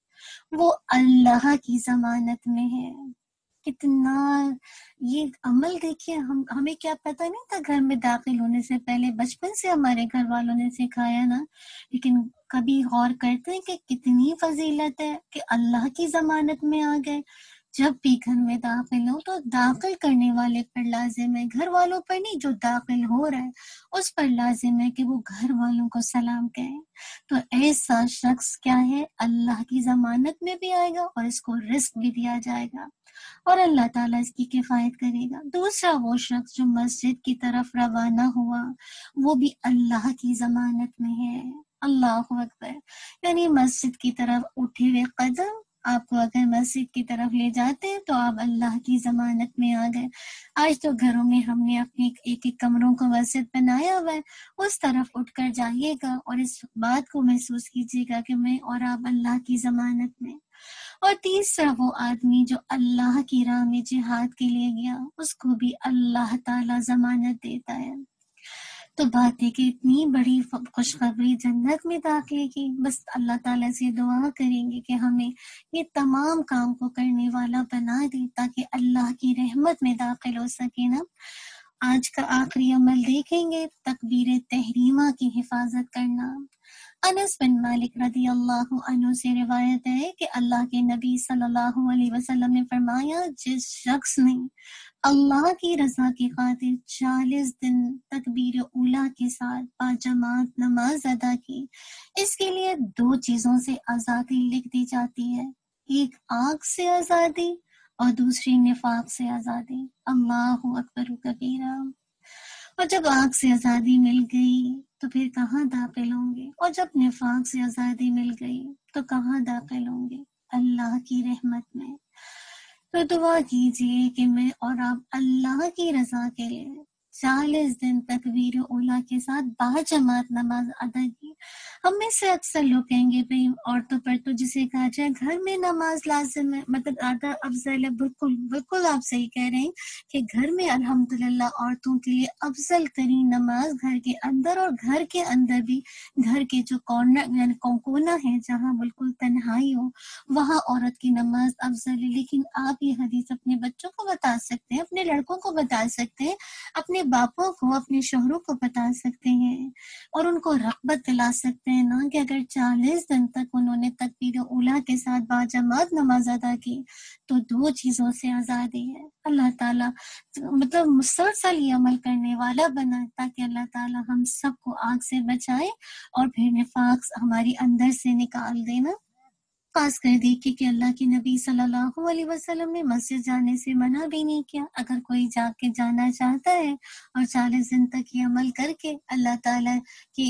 وہ اللہ کی ضمانت میں ہے۔ کتنا یہ عمل دیکھیے، ہمیں کیا پتہ نہیں تھا گھر میں داخل ہونے سے پہلے، بچپن سے ہمارے گھر والوں نے سکھایا نا، لیکن کبھی غور کرتے ہیں کہ کتنی فضیلت ہے کہ اللہ کی ضمانت میں آ گئے۔ جب بھی گھر میں داخل ہو تو داخل کرنے والے پر لازم ہے، گھر والوں پر نہیں، جو داخل ہو رہا ہے اس پر لازم ہے کہ وہ گھر والوں کو سلام کہے۔ تو ایسا شخص کیا ہے، اللہ کی ضمانت میں بھی آئے گا اور اس کو رزق بھی دیا جائے گا اور اللہ تعالیٰ اس کی کفایت کرے گا۔ دوسرا وہ شخص جو مسجد کی طرف روانہ ہوا، وہ بھی اللہ کی ضمانت میں ہے۔ اللہ اکبر، یعنی مسجد کی طرف اٹھے ہوئے قدم آپ کو اگر مسجد کی طرف لے جاتے ہیں تو آپ اللہ کی ضمانت میں آ گئے. آج تو گھروں میں ہم نے اپنے ایک ایک کمروں کو مسجد بنایا ہوا ہے، اس طرف اٹھ کر جائیے گا اور اس بات کو محسوس کیجیے گا کہ میں اور آپ اللہ کی ضمانت میں. اور تیسرا وہ آدمی جو اللہ کی راہ میں جہاد کے لیے گیا، اس کو بھی اللہ تعالی ضمانت دیتا ہے. تو بات ہے کہ اتنی بڑی خوشخبری جنت میں داخلے کی، بس اللہ تعالیٰ سے دعا کریں گے کہ ہمیں یہ تمام کام کو کرنے والا بنا دے تاکہ اللہ کی رحمت میں داخل ہو سکے نا. آج کا آخری عمل دیکھیں گے، تکبیر تحریمہ کی حفاظت کرنا. انس بن مالک رضی اللہ عنہ سے روایت ہے کہ اللہ کے نبی صلی اللہ علیہ وسلم نے فرمایا، جس شخص نے اللہ کی رضا کی خاطر 40 دن تکبیر اولیٰ کے ساتھ باجماعت نماز ادا کی، اس کے لیے 2 چیزوں سے آزادی لکھ دی جاتی ہے، ایک آگ سے آزادی اور دوسری نفاق سے آزادی. اللہ اکبر کبیرہ. اور جب آگ سے آزادی مل گئی تو پھر کہاں داخل ہوں گے، اور جب نفاق سے آزادی مل گئی تو کہاں داخل ہوں گے؟ اللہ کی رحمت میں. تو دعا کیجئے کہ میں اور آپ اللہ کی رضا کے لیے 40 دن تکبیر اولیٰ کے ساتھ باجماعت نماز ادا کی. ہم میں سے اکثر لوگ کہیں گے بھئی عورتوں پر تو جسے کہا جائے گھر میں نماز لازم ہے، مطلب آدھا افضل ہے. بالکل بالکل آپ صحیح کہہ رہے ہیں کہ گھر میں الحمدللہ عورتوں کے لیے افضل ترین نماز گھر کے اندر، اور گھر کے اندر بھی گھر کے جو کارنر یعنی کونا ہے جہاں بالکل تنہائی ہو، وہاں عورت کی نماز افضل ہے. لیکن آپ یہ حدیث اپنے بچوں کو بتا سکتے ہیں، اپنے لڑکوں کو بتا سکتے ہیں، اپنے باپوں کو، اپنے شوہروں کو بتا سکتے ہیں، اور ان کو رغبت دلا سکتے ہیں نا کہ اگر 40 دن تک انہوں نے تکبیر اولیٰ کے ساتھ باجماعت نماز ادا کی تو 2 چیزوں سے آزادی ہے. اللہ تعالیٰ مطلب مسلسل یہ عمل کرنے والا بنا تاکہ اللہ تعالیٰ ہم سب کو آگ سے بچائے اور پھر نفاق ہماری اندر سے نکال دینا. خاص کر دیکھیے کہ اللہ کے نبی صلی اللہ علیہ وسلم نے مسجد جانے سے منع بھی نہیں کیا. اگر کوئی جا کے جانا چاہتا ہے اور 40 دن تک یہ عمل کر کے اللہ تعالیٰ کی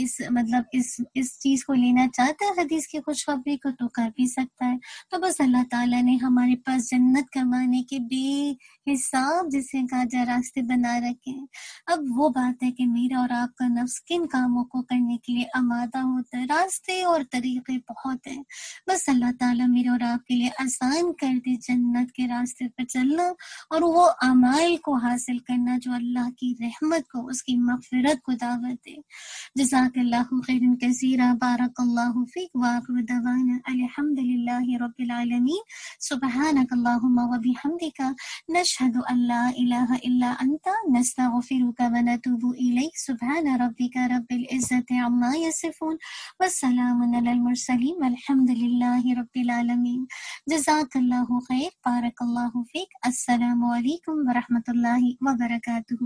اس چیز کو لینا چاہتا ہے، حدیث کی خوشخبری کو، تو کر بھی سکتا ہے. تو بس اللہ تعالیٰ نے ہمارے پاس جنت کمانے کے بے حساب جسے کہا جائے راستے بنا رکھے ہیں. اب وہ بات ہے کہ میرا اور آپ کا نفس کن کاموں کو کرنے کے لیے آمادہ ہوتا ہے. راستے اور طریقے بہت ہیں، بس اللہ تعالیٰ میرے اور آپ کے لیے آسان کر دے جنت کے راستے پر چلنا اور وہ اعمال کو حاصل کرنا جو اللہ کی رحمت کو، اس کی مغفرت کو دعوت دے. جزاک اللہ خیرا کثیرا. بارک اللہ فیک. وآخر دعوانا الحمد للہ رب العالمین. سبحانک اللہم وبحمدک، نشہد ان لا الہ الا انت، نستغفرک ونتوب الیک. سبحان ربک رب العزت عما یصفون، والسلام علی المرسلین، والحمد للہ رب العالمین. جزاک اللہ خیر. بارک اللہ فیک. السلام علیکم ورحمۃ اللہ وبرکاتہ.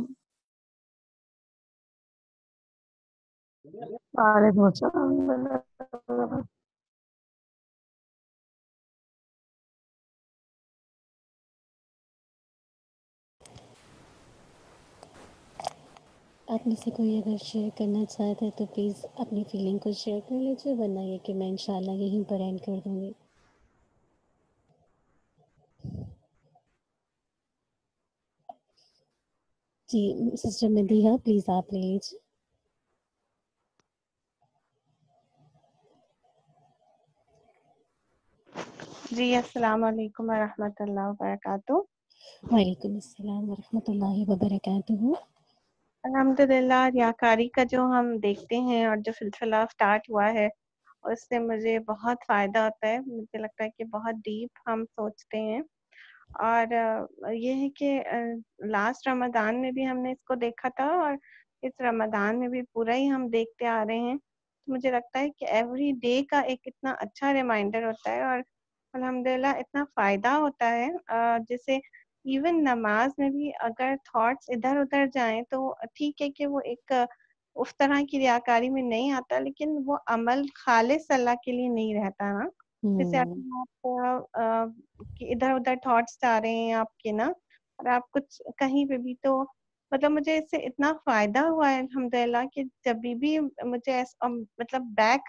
وعلیکم السلام.
آپ میں سے کوئی اگر شیئر کرنا چاہتا ہے تو پلیز اپنی فیلنگ کو شیئر کر لیجیے، ورنہ یہ کہ میں انشاءاللہ یہیں پر اینڈ کر دوں گی. جی سسٹر مدیحہ پلیز آپ لے لیجیے.
جی السلام علیکم ورحمۃ اللہ وبرکاتہ.
وعلیکم السلام ورحمۃ اللہ وبرکاتہ.
الحمدللہ ریاکاری کا جو ہم دیکھتے ہیں اور جو سلسلہ سٹارٹ ہوا ہے اس سے مجھے بہت فائدہ ہوتا ہے. مجھے لگتا ہے کہ بہت ڈیپ ہم سوچتے ہیں، اور یہ ہے کہ لاسٹ رمضان میں بھی ہم نے اس کو دیکھا تھا اور اس رمضان میں بھی پورا ہی ہم دیکھتے آ رہے ہیں. تو مجھے لگتا ہے کہ ایوری ڈے کا ایک اتنا اچھا ریمائنڈر ہوتا ہے اور الحمدللہ اتنا فائدہ ہوتا ہے. جیسے ایون نماز میں بھی اگر تھاٹس ادھر ادھر جائیں تو ٹھیک ہے کہ وہ ایک اس طرح کی ریاکاری میں نہیں آتا، لیکن وہ عمل خالص اللہ کے لیے نہیں رہتا نا. جیسے آپ کہ ادھر ادھر تھاٹس آ رہے ہیں آپ کے نا، اور آپ کچھ کہیں پہ بھی، تو مطلب مجھے اس سے اتنا فائدہ ہوا ہے الحمدللہ کہ جب بھی مجھے مطلب بیک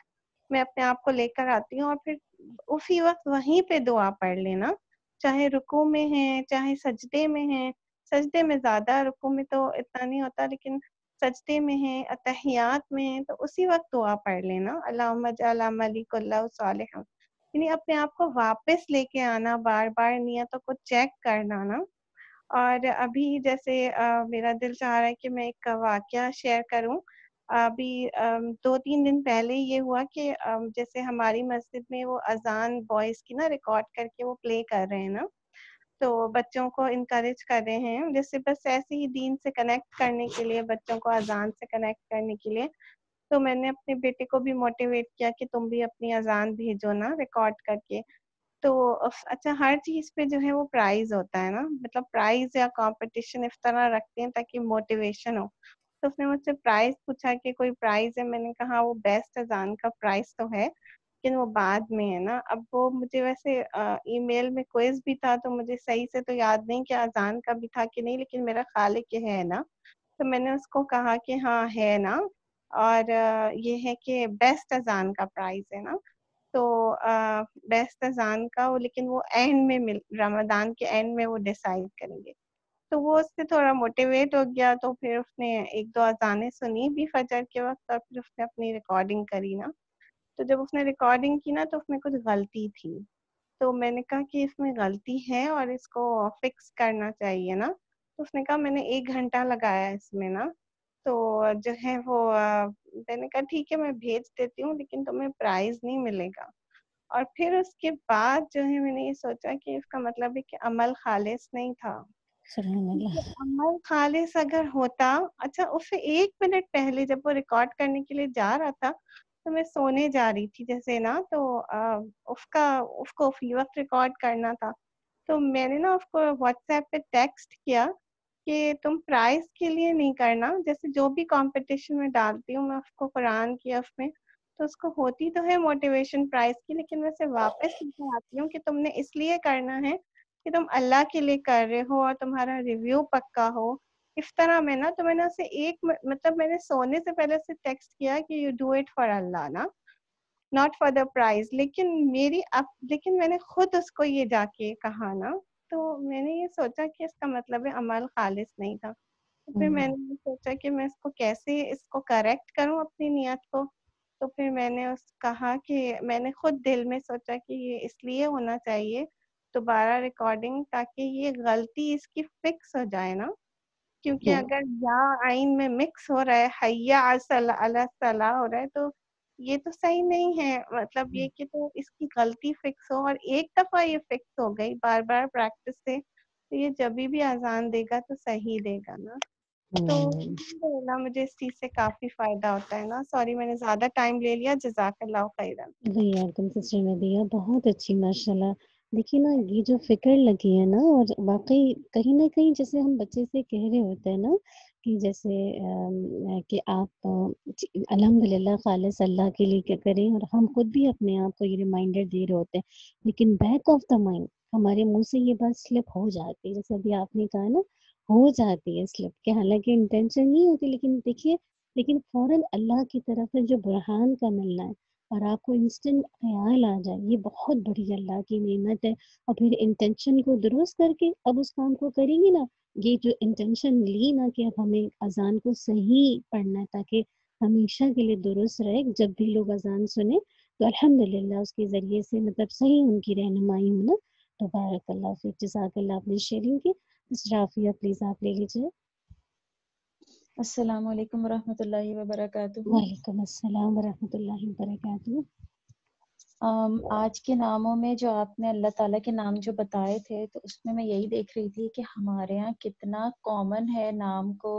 میں اپنے آپ کو لے کر آتی ہوں اور پھر اسی وقت وہیں پہ دعا پڑھ لینا، چاہے رکوع میں ہیں چاہے سجدے میں ہیں. سجدے میں زیادہ، رکوع میں تو اتنا نہیں ہوتا، لیکن سجدے میں ہیں، اتحیات میں ہیں، تو اسی وقت دعا پڑھ لینا، اللہم اجعل عملی کلہ صالحا. یعنی اپنے آپ کو واپس لے کے آنا، بار بار نیتوں کو چیک کرنا نا. اور ابھی جیسے میرا دل چاہ رہا ہے کہ میں ایک واقعہ شیئر کروں. ابھی 2-3 دن پہلے یہ ہوا کہ جیسے ہماری مسجد میں وہ اذان وائس کی نا ریکارڈ کر کے وہ پلے کر رہے ہیں نا، تو بچوں کو انکریج کر رہے ہیں، جیسے بس ایسے ہی دین سے کنیکٹ کرنے کے لیے، بچوں کو اذان سے کنیکٹ کرنے کے لیے. تو میں نے اپنے بیٹے کو بھی موٹیویٹ کیا کہ تم بھی اپنی اذان بھیجو نا ریکارڈ کر کے. تو اچھا، ہر چیز پہ جو ہے وہ پرائز ہوتا ہے نا، مطلب پرائز یا کمپٹیشن اس طرح رکھتے ہیں تاکہ موٹیویشن ہو. تو اس نے مجھ سے پرائز پوچھا کہ کوئی پرائز ہے، میں نے کہا وہ بیسٹ اذان کا پرائز تو ہے لیکن وہ بعد میں ہے نا. اب وہ مجھے ویسے ای میل میں کوئز بھی تھا تو مجھے صحیح سے تو یاد نہیں کہ اذان کا بھی تھا کہ نہیں، لیکن میرا خیال ہے کہ ہے نا. تو میں نے اس کو کہا کہ ہاں ہے نا، اور یہ ہے کہ بیسٹ اذان کا پرائز ہے نا. تو بیسٹ اذان کا لیکن وہ اینڈ میں رمضان کے اینڈ میں وہ ڈیسائیڈ کریں گے. تو وہ اس سے تھوڑا موٹیویٹ ہو گیا، تو پھر اس نے 1-2 اذانیں سنی بھی فجر کے وقت، اور پھر اس نے اپنی ریکارڈنگ کری نا. تو جب اس نے ریکارڈنگ کی نا تو اس میں کچھ غلطی تھی، تو میں نے کہا کہ اس میں غلطی ہے اور اس کو فکس کرنا چاہیے نا. تو اس نے کہا میں نے 1 گھنٹہ لگایا اس میں نا. تو جو ہے وہ میں نے کہا ٹھیک ہے میں بھیج دیتی ہوں لیکن تمہیں پرائز نہیں ملے گا. اور پھر اس کے بعد جو ہے میں نے یہ سوچا کہ اس کا مطلب ہے کہ عمل خالص نہیں تھا.
سبحان اللہ.
عمل خالص اگر ہوتا، اچھا اس سے 1 منٹ پہلے جب وہ ریکارڈ کرنے کے لیے جا رہا تھا تو میں سونے جا رہی تھی جیسے نا، تو اس کو فی وقت ریکارڈ کرنا تھا. تو میں نے نا اس کو واٹس ایپ پہ ٹیکسٹ کیا کہ تم پرائز کے لیے نہیں کرنا، جیسے جو بھی کمپٹیشن میں ڈالتی ہوں میں اس کو قرآن کیا اس میں، تو اس کو ہوتی تو ہے موٹیویشن پرائز کی، لیکن میں سے واپس لے آتی ہوں کہ تم نے اس لیے کرنا ہے کہ تم اللہ کے لیے کر رہے ہو اور تمہارا ریویو پکا ہو. اس طرح میں نا، تو میں نے اسے مطلب میں نے سونے سے پہلے سے ٹیکسٹ کیا کہ یو ڈو اٹ فار اللہ نا، ناٹ فار دا پرائز. لیکن میں نے خود اس کو یہ جا کے کہا نا، تو میں نے یہ سوچا کہ اس کا مطلب ہے عمل خالص نہیں تھا. تو پھر میں نے سوچا کہ میں اس کو کیسے اس کو کریکٹ کروں اپنی نیت کو. تو پھر میں نے کہا کہ میں نے خود دل میں سوچا کہ یہ اس لیے ہونا چاہیے دوبارہ ریکارڈنگ، تاکہ یہ غلطی اس کی فکس ہو جائے نا. کیونکہ اگر یا آئین میں مکس ہو رہا ہے، حیا علی الصلاح ہو رہا ہے، تو یہ تو صحیح نہیں ہے. مطلب یہ کہ تو اس کی غلطی فکس ہو، اور ایک دفعہ یہ فکس ہو گئی بار بار پریکٹس سے، تو یہ جبھی بھی اذان دے گا تو صحیح دے گا نا. تو الحمدللہ مجھے اس چیز سے کافی فائدہ ہوتا ہے نا. سوری میں نے زیادہ ٹائم لے لیا، جزاک اللہ خیرا.
وعلیکم سسٹر ندیہ، بہت اچھی ماشاء اللہ. دیکھیے نا، یہ جو فکر لگی ہے نا، اور واقعی کہیں نہ کہیں جیسے ہم بچے سے کہہ رہے ہوتے ہیں نا کہ جیسے کہ آپ الحمدللہ خالص اللہ کے لیے کیا کریں، اور ہم خود بھی اپنے آپ کو یہ ریمائنڈر دے رہے ہوتے ہیں، لیکن بیک آف دا مائنڈ ہمارے منہ سے یہ بات سلپ ہو جاتی ہے، جیسے ابھی آپ نے کہا نا، ہو جاتی ہے سلپ، کہ حالانکہ انٹینشن نہیں ہوتی، لیکن دیکھیے، لیکن فوراً اللہ کی طرف سے جو برہان کا ملنا ہے اور آپ کو انسٹنٹ خیال آ جائے، یہ بہت بڑی اللہ کی نعمت ہے. اور پھر انٹینشن کو درست کر کے اب اس کام کو کریں گے نا. یہ جو انٹینشن لی نا کہ اب ہمیں اذان کو صحیح پڑھنا ہے تاکہ ہمیشہ کے لیے درست رہے، جب بھی لوگ اذان سنیں تو الحمدللہ اس کے ذریعے سے مطلب صحیح ان کی رہنمائی ہونا. تو بارک اللہ فیک، جزاک اللہ. اپنی شیئرنگ کی رافیہ پلیز آپ لے لیجیے.
السلام علیکم ورحمۃ اللہ وبرکاتہ.
وعلیکم السلام ورحمۃ اللہ وبرکاتہ.
آج کے ناموں میں جو آپ نے اللہ تعالیٰ کے نام جو بتائے تھے، تو اس میں یہی دیکھ رہی تھی کہ ہمارے یہاں کتنا کامن ہے نام کو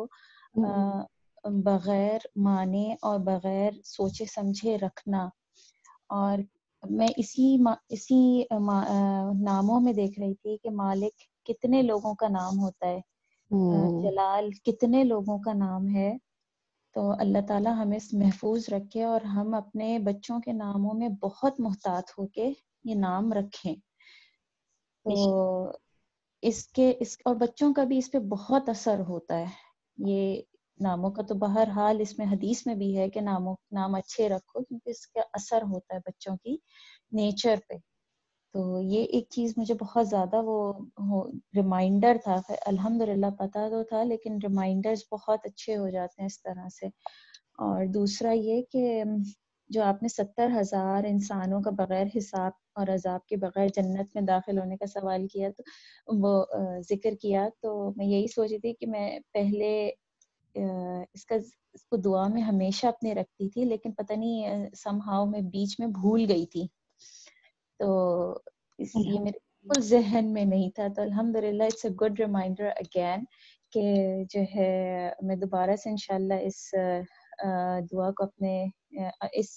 بغیر معنی اور بغیر سوچے سمجھے رکھنا. اور میں اسی ناموں میں دیکھ رہی تھی کہ مالک کتنے لوگوں کا نام ہوتا ہے، جلال کتنے لوگوں کا نام ہے. تو اللہ تعالیٰ ہمیں محفوظ رکھے اور ہم اپنے بچوں کے ناموں میں بہت محتاط ہو کے یہ نام رکھیں. تو اور بچوں کا بھی اس پہ بہت اثر ہوتا ہے. یہ ناموں کا تو بہرحال اس میں حدیث میں بھی ہے کہ نام اچھے رکھو، کیونکہ اس کا اثر ہوتا ہے بچوں کی نیچر پہ. تو یہ ایک چیز مجھے بہت زیادہ وہ ریمائنڈر تھا. الحمدللہ پتہ تو تھا لیکن ریمائنڈرز بہت اچھے ہو جاتے ہیں اس طرح سے. اور دوسرا یہ کہ جو آپ نے 70,000 انسانوں کا بغیر حساب اور عذاب کے بغیر جنت میں داخل ہونے کا سوال کیا، تو وہ ذکر کیا، تو میں یہی سوچ رہی تھی کہ میں پہلے اس کو دعا میں ہمیشہ اپنے رکھتی تھی، لیکن پتہ نہیں سم ہاؤ میں بیچ میں بھول گئی تھی، تو یہ میرے بالکل ذہن میں نہیں تھا. تو الحمدللہ it's a good reminder again کہ جو ہے میں دوبارہ سے انشاءاللہ اس دعا کو اپنے اس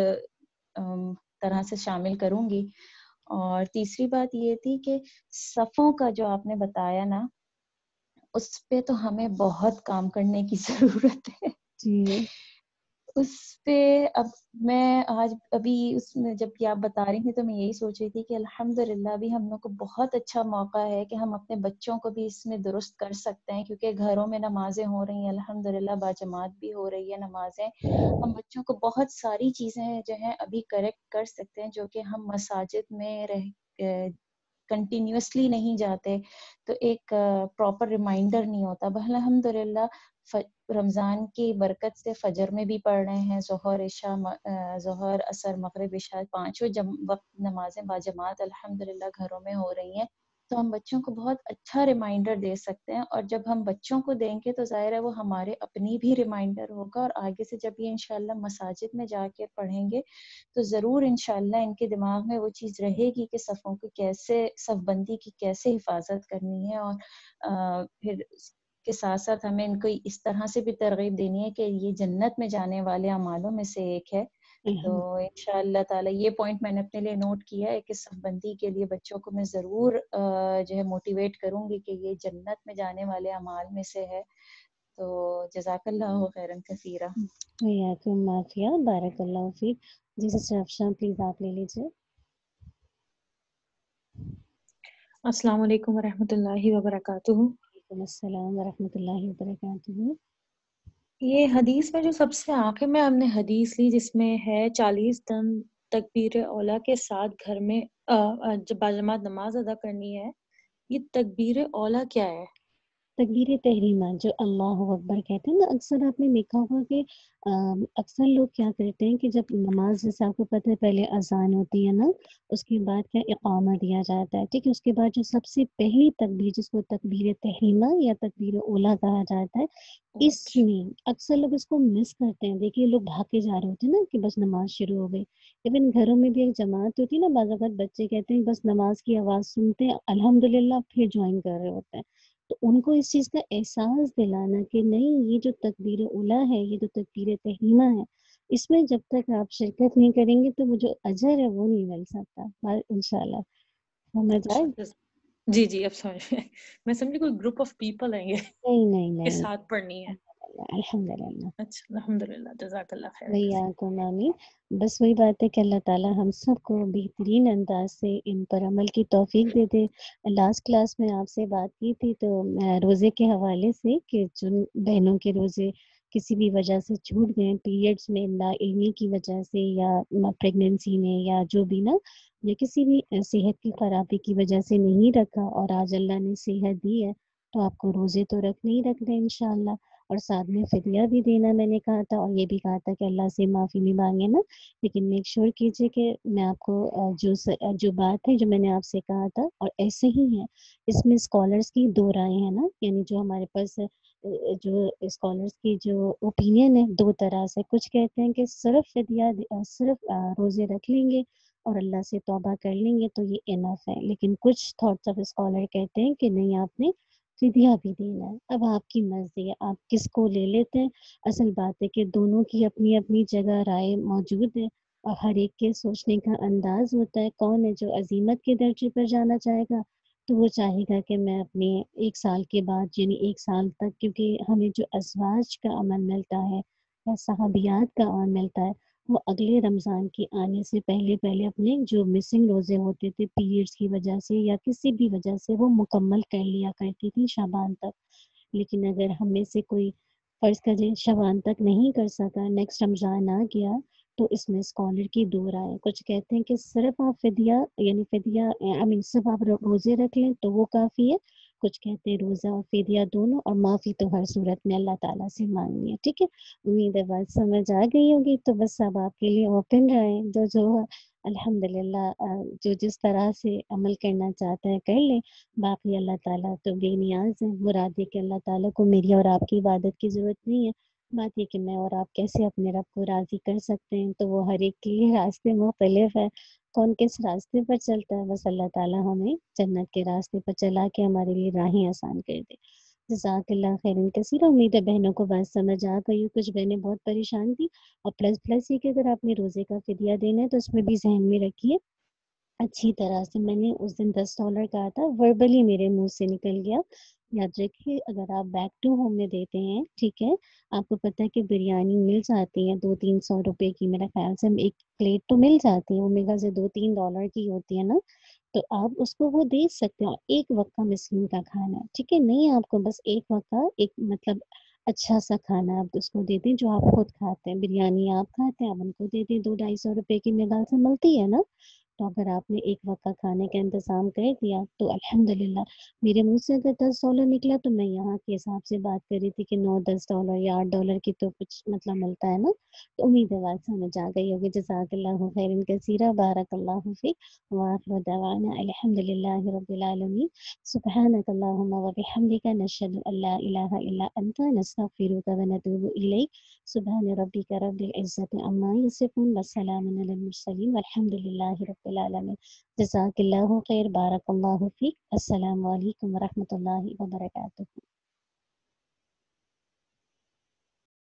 طرح سے شامل کروں گی. اور تیسری بات یہ تھی کہ صفوں کا جو آپ نے بتایا نا، اس پہ تو ہمیں بہت کام کرنے کی ضرورت ہے.
جی
اس پہ اب میں آج ابھی اس میں جب کہ آپ بتا رہی تھی تو میں یہی سوچ رہی تھی کہ الحمدللہ ابھی ہم لوگ کو بہت اچھا موقع ہے کہ ہم اپنے بچوں کو بھی اس میں درست کر سکتے ہیں، کیونکہ گھروں میں نمازیں ہو رہی ہیں الحمدللہ، باجماعت بھی ہو رہی ہے نمازیں. ہم بچوں کو بہت ساری چیزیں جو ہیں ابھی کریکٹ کر سکتے ہیں، جو کہ ہم مساجد میں کنٹینیوسلی نہیں جاتے تو ایک پراپر ریمائنڈر نہیں ہوتا. الحمدللہ رمضان کی برکت سے فجر میں بھی پڑھ رہے ہیں، ظہر عصر مغرب عشاء پانچوں وقت نمازیں باجماعت الحمدللہ گھروں میں ہو رہی ہیں. تو ہم بچوں کو بہت اچھا ریمائنڈر دے سکتے ہیں، اور جب ہم بچوں کو دیں گے تو ظاہر ہے وہ ہمارے اپنی بھی ریمائنڈر ہوگا، اور آگے سے جب یہ انشاءاللہ مساجد میں جا کے پڑھیں گے تو ضرور انشاءاللہ ان کے دماغ میں وہ چیز رہے گی کہ صفوں کی کیسے، صف بندی کی کیسے حفاظت کرنی ہے. اور پھر کے ساتھ ساتھ ہمیں ان کو اس طرح سے بھی ترغیب دینی ہے کہ یہ جنت میں جانے والے اعمالوں میں سے ایک ہے. تو انشاءاللہ تعالی یہ پوائنٹ میں نے اپنے لیے نوٹ کیا ہے کہ صف بندی کے لیے بچوں کو میں ضرور جو ہے موٹیویٹ کروں گی کہ یہ جنت میں جانے والے اعمال میں سے ہے. تو جزاک اللہ خیرا کثیرا.
معافیہ بارک اللہ فیک. جی سسٹر افشاں پلیز آپ لے لیجیے.
السلام علیکم ورحمۃ اللہ وبرکاتہ.
وعلیکم السلام ورحمۃ اللہ وبرکاتہ.
یہ حدیث میں جو سب سے آخر میں ہم نے حدیث لی جس میں ہے 40 دن تکبیر اولا کے ساتھ گھر میں جب باجماعت نماز ادا کرنی ہے، یہ تکبیر اولا کیا ہے؟
تکبیر تحریمہ جو اللہ اکبر کہتے ہیں نا، اکثر آپ نے دیکھا ہوگا کہ اکثر لوگ کیا کرتے ہیں کہ جب نماز جیسے آپ کو پتہ ہے پہلے اذان ہوتی ہے نا، اس کے بعد کیا اقامہ دیا جاتا ہے، ٹھیک ہے، اس کے بعد جو سب سے پہلی تکبیر جس کو تکبیر تحریمہ یا تکبیر اولا کہا جاتا ہے، اس میں اکثر لوگ اس کو مس کرتے ہیں. دیکھیے لوگ بھاگ کے جا رہے ہوتے ہیں نا کہ بس نماز شروع ہو گئی. ایون گھروں میں بھی ایک جماعت ہوتی ہے نا، بعض اوقات بچے کہتے ہیں بس نماز کی آواز سنتے ہیں الحمدللہ پھر جوائن کر رہے ہوتے ہیں. تو ان کو اس چیز کا احساس دلانا کہ نہیں، یہ جو تکبیر اولا ہے، یہ جو تکبیر تحریمہ ہے، اس میں جب تک آپ شرکت نہیں کریں گے تو وہ جو اجر ہے وہ نہیں مل سکتا. انشاءاللہ سمجھ آئے؟
جی جی اب سمجھ میں سمجھی کوئی گروپ آف پیپل ہیں یہ
نہیں
کے ساتھ پڑھنی ہے.
الحمدللہ.
اچھا الحمدللہ جزاک اللہ خیر.
ویاکم آمین. بس وہی بات ہے کہ اللہ تعالی ہم سب کو بہترین انداز سے ان پر عمل کی توفیق دے دے. لاسٹ کلاس میں آپ سے بات کی تھی تو روزے کے حوالے سے کہ جن بہنوں کے روزے کسی بھی وجہ سے چھوٹ گئے، پیریڈز میں لا علمی کی وجہ سے یا پریگننسی میں یا جو بھی نا، یا کسی بھی صحت کی خرابی کی وجہ سے نہیں رکھا اور آج اللہ نے صحت دی ہے تو آپ کو روزے تو رکھنے ہی رکھنے انشاءاللہ، اور ساتھ میں فدیہ بھی دینا میں نے کہا تھا، اور یہ بھی کہا تھا کہ اللہ سے معافی بھی مانگے نا. لیکن میک شور کیجئے کہ میں آپ کو جو بات ہے جو میں نے آپ سے کہا تھا، اور ایسے ہی ہے اس میں اسکالرس کی دو رائے ہیں نا، یعنی جو ہمارے پاس جو اسکالرس کی جو اوپینین ہے دو طرح سے. کچھ کہتے ہیں کہ صرف فدیہ صرف روزے رکھ لیں گے اور اللہ سے توبہ کر لیں گے تو یہ انف ہے، لیکن کچھ تھاٹس آف اسکالر کہتے ہیں کہ نہیں، آپ نے فدیہ بھی دینا ہے. اب آپ کی مرضی ہے آپ کس کو لے لیتے ہیں. اصل بات ہے کہ دونوں کی اپنی اپنی جگہ رائے موجود ہے، اور ہر ایک کے سوچنے کا انداز ہوتا ہے. کون ہے جو عزیمت کے درجے پر جانا چاہے گا تو وہ چاہے گا کہ میں اپنے 1 سال کے بعد یعنی 1 سال تک، کیونکہ ہمیں جو ازواج کا عمل ملتا ہے یا صحابیات کا عمل ملتا ہے وہ اگلے رمضان کے آنے سے پہلے اپنے جو مسنگ روزے ہوتے تھے پیریڈز کی وجہ سے یا کسی بھی وجہ سے وہ مکمل کر لیا کرتی تھی شعبان تک. لیکن اگر ہم میں سے کوئی فرض کریے شبان تک نہیں کر سکا، نیکسٹ رمضان آ گیا، تو اس میں اسکالر کی دو رائے، کچھ کہتے ہیں کہ صرف آپ فدیہ یعنی فدیہ صرف آپ روزے رکھ لیں تو وہ کافی ہے، کچھ کہتے ہیں روزہ اور فدیہ دونوں، اور معافی تو ہر صورت میں اللہ تعالیٰ سے مانگنی ہے. ٹھیک ہے، امید ہے بات سمجھ آ گئی ہوگی. تو بس اب آپ کے لیے اوپن رہے، جو الحمد للہ جو جس طرح سے عمل کرنا چاہتے ہیں کر لیں. باقی اللہ تعالیٰ تو بے نیاز ہے. مراد ہے کہ اللہ تعالیٰ کو میری اور آپ کی عبادت کی ضرورت نہیں ہے، بات یہ کہ میں اور آپ کیسے اپنے رب کو راضی کر سکتے ہیں. تو وہ ہر ایک کے لیے راستے مختلف ہے، کون کس راستے پر چلتا ہے. بس اللہ تعالیٰ ہمیں جنت کے راستے پر چلا کے ہمارے لیے راہیں آسان کر دے. جزاک اللہ خیرن کثیر. امید ہے بہنوں کو بات سمجھ آ گئی. کچھ بہنیں بہت پریشان تھیں، اور پلس یہ کہ اگر آپ نے روزے کا فدیہ دینا ہے تو اس میں بھی ذہن میں رکھیے اچھی طرح سے. میں نے اس دن $10 کہا تھا، وربلی میرے منہ سے نکل گیا. یاد رکھیے اگر آپ بیک ٹو ہوم میں دیتے ہیں، ٹھیک ہے، آپ کو پتہ ہے کہ بریانی مل جاتی ہے 200-300 روپے کی، میرا خیال سے ایک پلیٹ تو مل جاتی ہے، اومیگا سے $2-3 کی ہوتی ہے نا. تو آپ اس کو وہ دے سکتے ہیں. اور ایک وقت کا مسکین کا کھانا ہے، ٹھیک ہے، نہیں آپ کو بس ایک وقت کا ایک مطلب اچھا سا کھانا آپ اس کو دے دیں جو آپ خود کھاتے ہیں. بریانی آپ کھاتے ہیں، آپ ان کو دے دیں. 200-250 روپے کی میگال سے ملتی ہے نا. تو اگر آپ نے ایک وقت کا کھانے کا انتظام کر دیا تو الحمدللہ. میرے منہ سے اگر $10 نکلا تو میں یہاں کے حساب سے بات کر رہی تھی کہ $9-10 یا $8 کی تو کچھ مطلب ملتا ہے نا. تو امید ہے بات سمجھ آ گئی ہوگی. جزاک اللہ خیرا کثیرا. بارک اللہ فیک. وآخر دعوانا الحمدللہ رب العالمین. سبحانک اللہم وبحمدک نشہد ان لا الہ الا انت نستغفرک ونتوب الیک. سبحان ربک رب العزت عما یصفون وسلام علی المرسلین والحمد للہ رب العالمین. جزاک اللہ خیر. بارک اللہ فیک. السلام علیکم ورحمۃ اللہ وبرکاتہ.